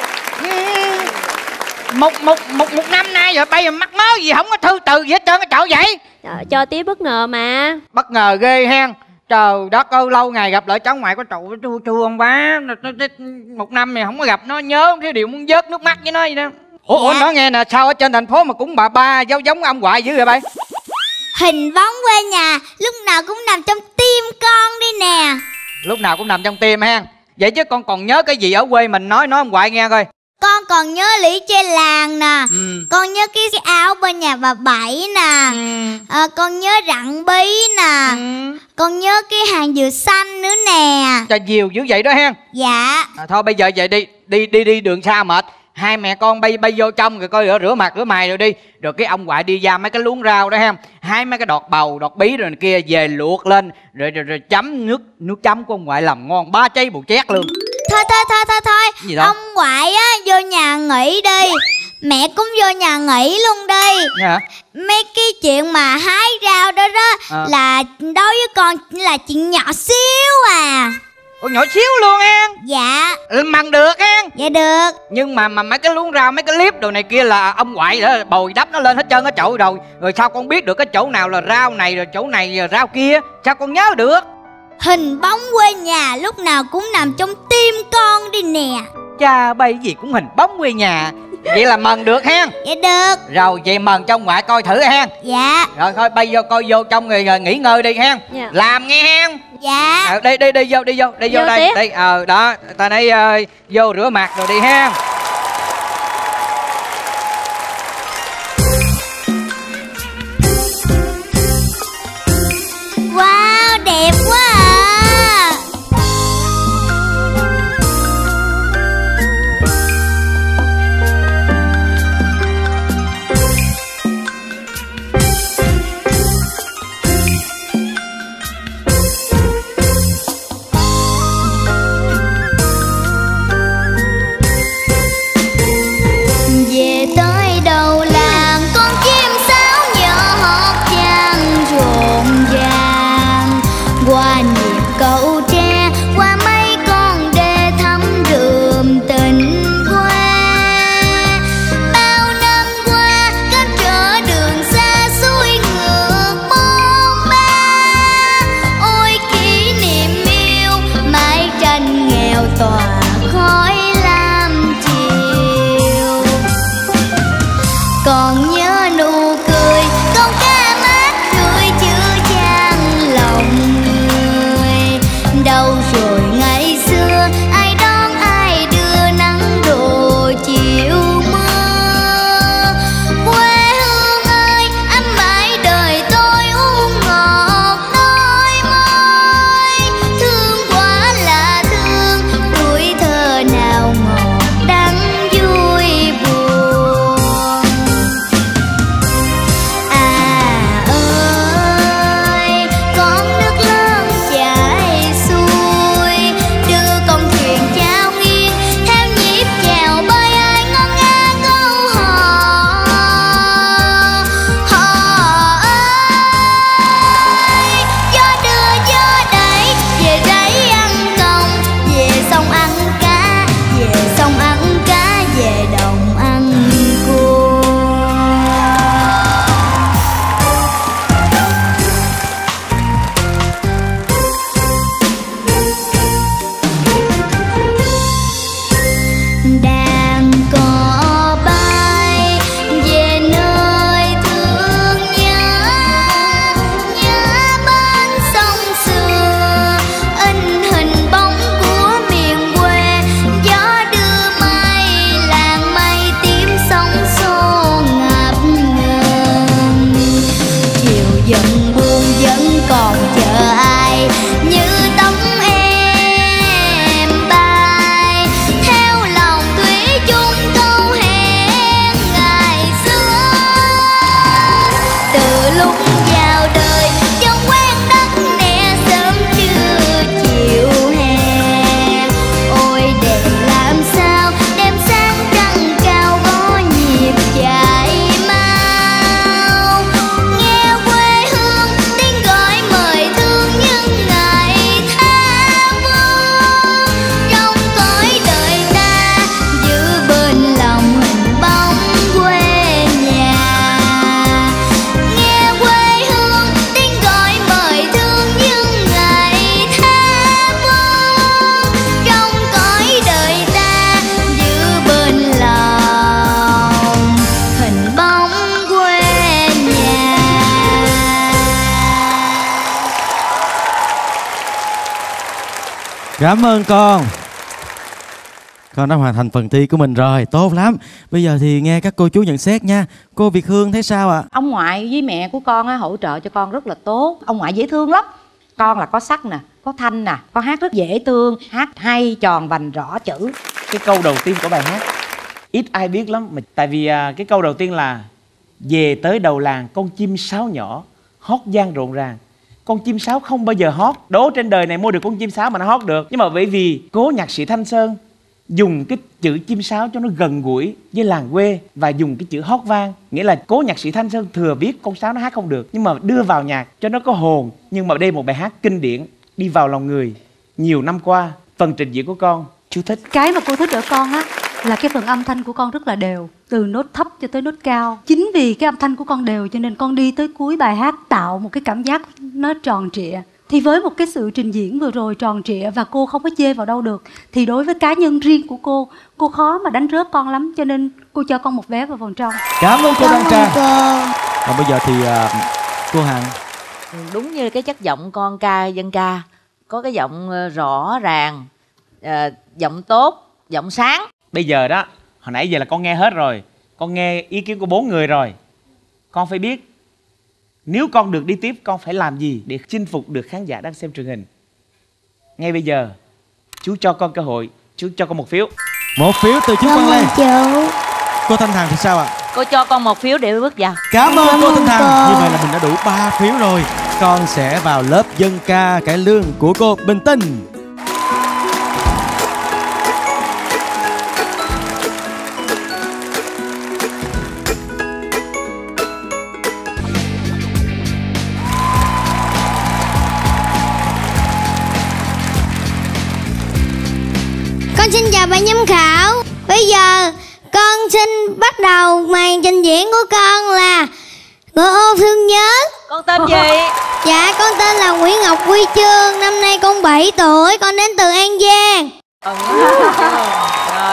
Một năm nay rồi bây giờ mắc mớ gì không có thư từ gì hết trơn cái chỗ vậy? Trời, cho tía bất ngờ mà. Bất ngờ ghê hen. Trời đất ơi, lâu ngày gặp lại cháu ngoại có trụ chua không quá. Một năm này không có gặp nó nhớ cái điều muốn vớt nước mắt với nó vậy đó. Ủa nói nghe nè, sao ở trên thành phố mà cũng bà ba giống ông ngoại dữ vậy bay? Hình bóng quê nhà lúc nào cũng nằm trong tim con đi nè. Lúc nào cũng nằm trong tim hen. Vậy chứ con còn nhớ cái gì ở quê mình nói ông ngoại nghe coi. Con còn nhớ lĩ chơi làng nè. Con nhớ cái áo bên nhà bà Bảy nè. Con nhớ rặng bí nè. Con nhớ cái hàng dừa xanh nữa nè. Trời nhiều dữ vậy đó hen. Dạ. Thôi bây giờ vậy đi đường xa mệt. Hai mẹ con bay vô trong rồi coi rửa mặt rửa mày rồi đi. Rồi cái ông ngoại đi ra mấy cái luống rau đó ha. Hái mấy cái đọt bầu, đọt bí rồi này kia về luộc lên. Rồi chấm nước chấm của ông ngoại làm ngon 3 chai bù chét luôn. Thôi Gì đó? Ông ngoại á vô nhà nghỉ đi. Mẹ cũng vô nhà nghỉ luôn đi. Hả? Mấy cái chuyện mà hái rau đó là đối với con là chuyện nhỏ xíu à. Ủa nhỏ xíu luôn em? Dạ. Mần được em? Dạ được. Nhưng mà mấy cái luống rau, mấy cái clip đồ này kia là ông ngoại đó bồi đắp nó lên hết trơn cái chậu rồi. Rồi sao con biết được cái chỗ nào là rau này rồi chỗ này là rau kia? Sao con nhớ được? Hình bóng quê nhà lúc nào cũng nằm trong tim con đi nè. Cha bay gì cũng hình bóng quê nhà. Vậy là mần được hen? Dạ được. Rồi vậy mần cho ông ngoại coi thử hen. Dạ. Rồi thôi bay vô coi vô trong rồi nghỉ ngơi đi hen. Dạ. Làm nghe hen. Dạ. Đi vô đây. Đây đó, ta nói vô rửa mặt rồi đi hen. Cảm ơn con. Con đã hoàn thành phần thi của mình rồi, tốt lắm. Bây giờ thì nghe các cô chú nhận xét nha. Cô Việt Hương thấy sao ạ? Ông ngoại với mẹ của con á, hỗ trợ cho con rất là tốt. Ông ngoại dễ thương lắm. Con là có sắc nè, có thanh nè, con hát rất dễ thương, hát hay, tròn vành, rõ chữ. Cái câu đầu tiên của bài hát ít ai biết lắm mà, tại vì cái câu đầu tiên là về tới đầu làng con chim sáo nhỏ hót vang rộn ràng. Con chim sáo không bao giờ hót, đố trên đời này mua được con chim sáo mà nó hót được. Nhưng mà bởi vì cố nhạc sĩ Thanh Sơn dùng cái chữ chim sáo cho nó gần gũi với làng quê và dùng cái chữ hót vang, nghĩa là cố nhạc sĩ Thanh Sơn thừa biết con sáo nó hát không được nhưng mà đưa vào nhạc cho nó có hồn. Nhưng mà đây một bài hát kinh điển đi vào lòng người nhiều năm qua. Phần trình diễn của con chú thích. Cái mà cô thích ở con á là cái phần âm thanh của con rất là đều, từ nốt thấp cho tới nốt cao. Chính vì cái âm thanh của con đều cho nên con đi tới cuối bài hát tạo một cái cảm giác nó tròn trịa. Thì với một cái sự trình diễn vừa rồi tròn trịa và cô không có chê vào đâu được, thì đối với cá nhân riêng của cô khó mà đánh rớt con lắm, cho nên cô cho con một vé vào vòng trong. Cảm ơn cô Đăng Trang. Còn bây giờ thì cô Hằng. Đúng như cái chất giọng con ca dân ca, có cái giọng rõ ràng, giọng tốt, giọng sáng. Bây giờ đó, hồi nãy giờ là con nghe hết rồi, con nghe ý kiến của 4 người rồi. Con phải biết nếu con được đi tiếp con phải làm gì để chinh phục được khán giả đang xem truyền hình. Ngay bây giờ chú cho con cơ hội, chú cho con một phiếu. Một phiếu từ chú Văn Lê. Cô Thanh Hằng thì sao ạ? Cô cho con một phiếu để bước vào. Cảm ơn cô Thanh Hằng. Như vậy là mình đã đủ 3 phiếu rồi. Con sẽ vào lớp dân ca cải lương của cô Bình Tinh. Con xin chào ban giám khảo. Bây giờ con xin bắt đầu màn trình diễn của con là Ngựa ô thương nhớ. Con tên gì? Dạ con tên là Nguyễn Ngọc Huy Chương. Năm nay con 7 tuổi. Con đến từ An Giang. Rồi.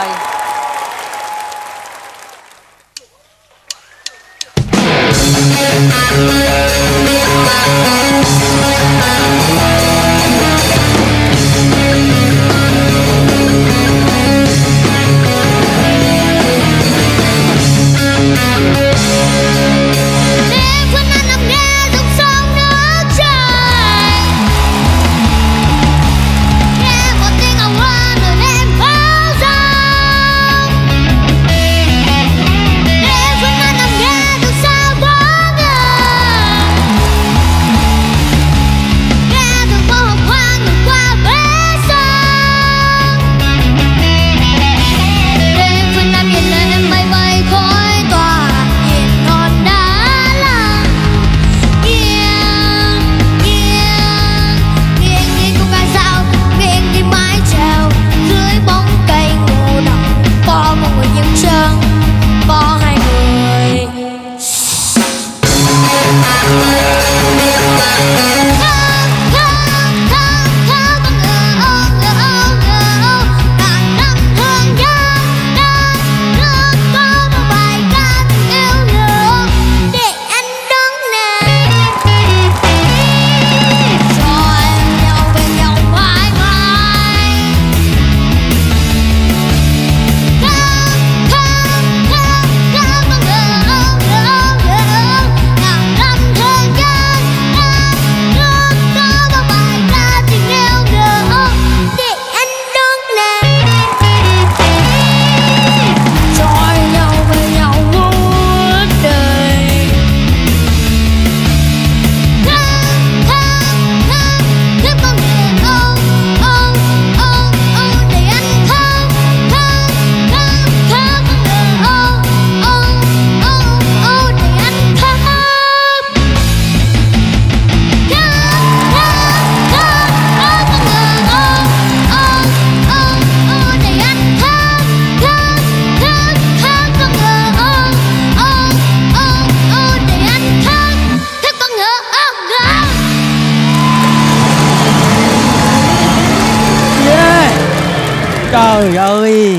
Trời ơi,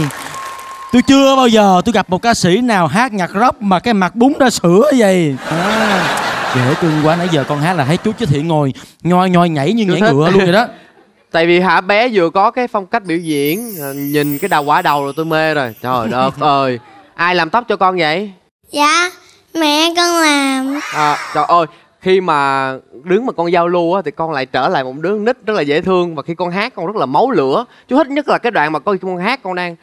tôi chưa bao giờ tôi gặp một ca sĩ nào hát nhạc rock mà cái mặt bún ra sữa vậy. Dễ thương quá, nãy giờ con hát là thấy chú Chí Thiện ngồi nhoi nhoi nhảy như nhảy ngựa luôn vậy đó. Tại vì hả bé vừa có cái phong cách biểu diễn, nhìn cái đầu quả đầu rồi tôi mê rồi. Trời đất ơi. Ai làm tóc cho con vậy? Dạ mẹ con làm. Trời ơi, khi mà đứng mà con giao lưu á thì con lại trở lại một đứa nít rất là dễ thương. Và khi con hát con rất là máu lửa. Chú thích nhất là cái đoạn mà con hát con đang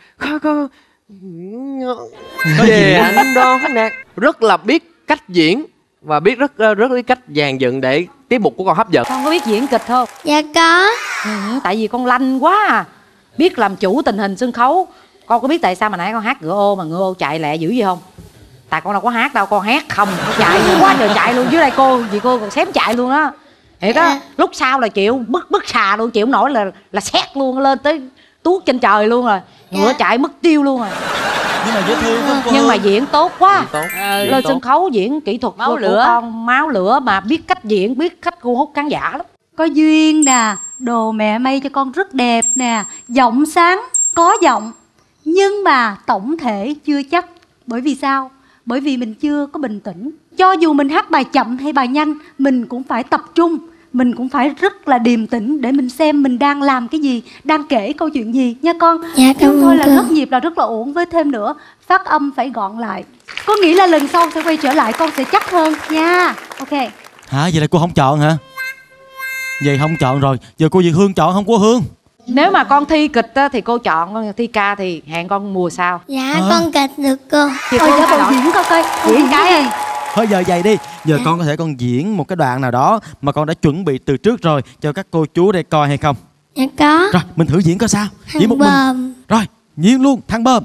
về anh đó nè, rất là biết cách diễn và biết rất biết cách dàn dựng để tiết mục của con hấp dẫn. Con có biết diễn kịch không? Dạ có. Tại vì con lanh quá à, biết làm chủ tình hình sân khấu. Con có biết tại sao mà nãy con hát ngựa ô mà ngựa ô chạy lẹ dữ gì không? Tại con đâu có hát đâu, con hát không, con chạy quá trời chạy luôn. Dưới đây chị cô còn xém chạy luôn á. Thiệt á, lúc sau là chịu bức xà luôn, chịu không nổi là xét luôn, lên tới tuốt trên trời luôn rồi. Ngựa chạy mất tiêu luôn rồi. Nhưng mà dễ thương không cô? Nhưng mà diễn tốt quá. Lên tốt. Sân khấu diễn kỹ thuật Máu của lửa. con máu lửa mà biết cách diễn, biết cách thu hút khán giả lắm. Có duyên nè, đồ mẹ may cho con rất đẹp nè, giọng sáng, có giọng. Nhưng mà tổng thể chưa chắc. Bởi vì sao? Bởi vì mình chưa có bình tĩnh. Cho dù mình hát bài chậm hay bài nhanh, mình cũng phải tập trung, mình cũng phải rất là điềm tĩnh để mình xem mình đang làm cái gì, đang kể câu chuyện gì nha con. Dạ, cảm ơn thôi là cô. rất nhịp là rất là ổn. Với thêm nữa, phát âm phải gọn lại. Có nghĩ là lần sau sẽ quay trở lại con sẽ chắc hơn nha. Ok. Hả, vậy là cô không chọn hả? Vậy không chọn rồi, giờ cô Việt Hương chọn không cô Hương? Nếu mà con thi kịch á, thì cô chọn, con thi ca thì hẹn con mùa sau. Dạ con kịch được cô. Thì Thôi cô giả bộ chọn. diễn coi Diễn cái đi. Thôi giờ vậy đi, giờ con có thể con diễn một cái đoạn nào đó mà con đã chuẩn bị từ trước rồi cho các cô chú đây coi hay không? Dạ có. Rồi mình thử diễn coi sao. Diễn một Thằng mình. Bơm. Rồi diễn luôn thằng Bơm.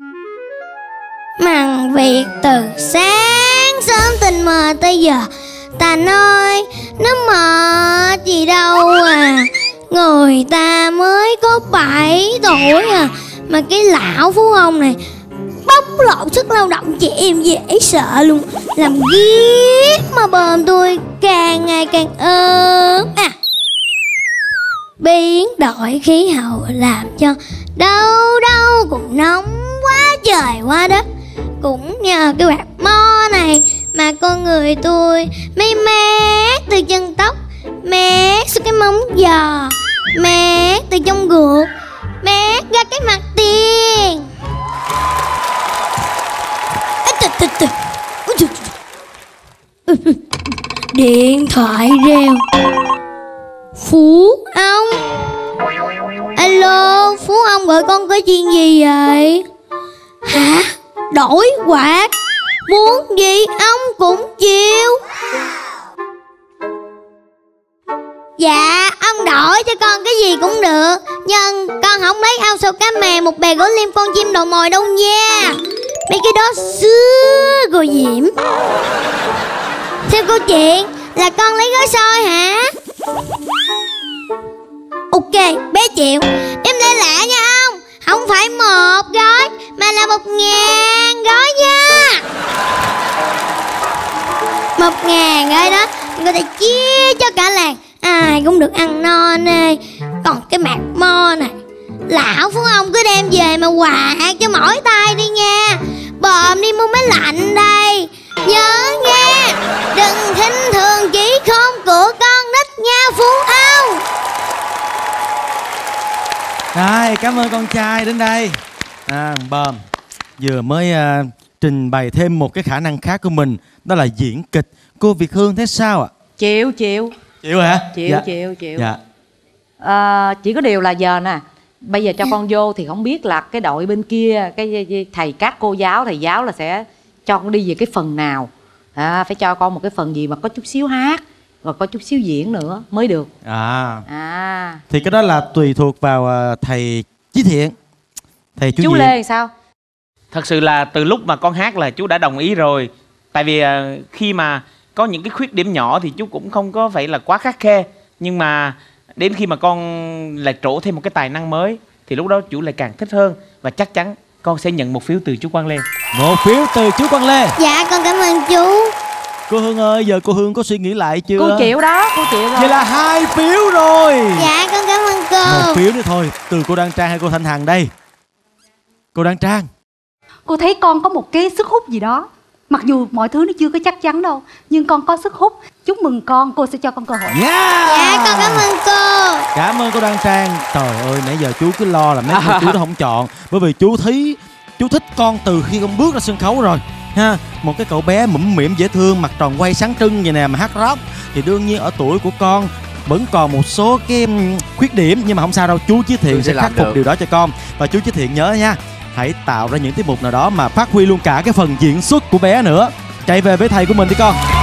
Màn việc từ sáng sớm tình mờ tới giờ, ta nói nó mệt gì đâu à. Người ta mới có 7 tuổi à, mà cái lão phú ông này bóc lột sức lao động chị em dễ sợ luôn. Làm ghét mà Bơm tôi càng ngày càng ốm à. Biến đổi khí hậu làm cho đâu đâu cũng nóng quá trời quá đất. Cũng nhờ cái quạt mo này mà con người tôi mới mát từ chân tóc, mát xuống cái móng giò, mát từ trong ruột, mát ra cái mặt tiền. Điện thoại reo. Phú ông. Alo, Phú ông gọi con có chuyện gì vậy? Hả? Đổi quạt? Muốn gì ông cũng chịu. Dạ, ông đổi cho con cái gì cũng được, nhưng con không lấy ao sầu cá mè, một bè gỗ liêm, con chim đầu mồi đâu nha. Mấy cái đó xưa rồi Diễm. Theo câu chuyện là con lấy gói xôi hả? Ok, bé chịu. Em lên lẹ nha ông. Không phải 1 gói mà là 1000 gói nha. 1000 gói đó người ta chia cho cả làng, ai cũng được ăn no nê. Còn cái mặt mo này, lão Phú ông cứ đem về mà quạt cho mỗi tay đi nha. Bơm đi mua máy lạnh đây. Nhớ nghe, đừng khinh thường chỉ không của con nít nha Phú ông. Rồi, cảm ơn con trai đến đây. Bơm vừa mới trình bày thêm một cái khả năng khác của mình, đó là diễn kịch. Cô Việt Hương thấy sao ạ? Chịu. Chịu hả? Chịu. Dạ. Chỉ có điều là giờ nè, bây giờ cho con vô thì không biết là cái đội bên kia, cái thầy các cô giáo, thầy giáo là sẽ cho con đi về cái phần nào. Phải cho con một cái phần gì mà có chút xíu hát, rồi có chút xíu diễn nữa mới được. Thì cái đó là tùy thuộc vào thầy Chí Thiện, thầy chú Lê thì sao? Thật sự là từ lúc mà con hát là chú đã đồng ý rồi. Tại vì khi mà có những cái khuyết điểm nhỏ thì chú cũng không có phải là quá khắt khe. Nhưng mà đến khi mà con lại trổ thêm một cái tài năng mới thì lúc đó chú lại càng thích hơn. Và chắc chắn con sẽ nhận một phiếu từ chú Quang Lê. Một phiếu từ chú Quang Lê. Dạ con cảm ơn chú. Cô Hương ơi, giờ cô Hương có suy nghĩ lại chưa? Cô chịu đó, cô chịu rồi. Vậy là 2 phiếu rồi. Dạ con cảm ơn cô. 1 phiếu nữa thôi, từ cô Đan Trang hay cô Thanh Hằng đây? Cô Đan Trang. Cô thấy con có một cái sức hút gì đó. Mặc dù mọi thứ nó chưa có chắc chắn đâu, nhưng con có sức hút. Chúc mừng con, cô sẽ cho con cơ hội. Dạ con cảm ơn cô. Cảm ơn cô Đoan Trang. Trời ơi, nãy giờ chú cứ lo là mấy cô chú nó không chọn. Bởi vì chú thích con từ khi con bước ra sân khấu rồi ha. Một cái cậu bé mũm mĩm dễ thương, mặt tròn quay sáng trưng vậy nè mà hát rock, thì đương nhiên ở tuổi của con vẫn còn một số cái khuyết điểm, nhưng mà không sao đâu, chú Chí Thiện sẽ khắc phục điều đó cho con. Và chú Chí Thiện nhớ nha, hãy tạo ra những tiết mục nào đó mà phát huy luôn cả cái phần diễn xuất của bé nữa. Chạy về với thầy của mình đi con.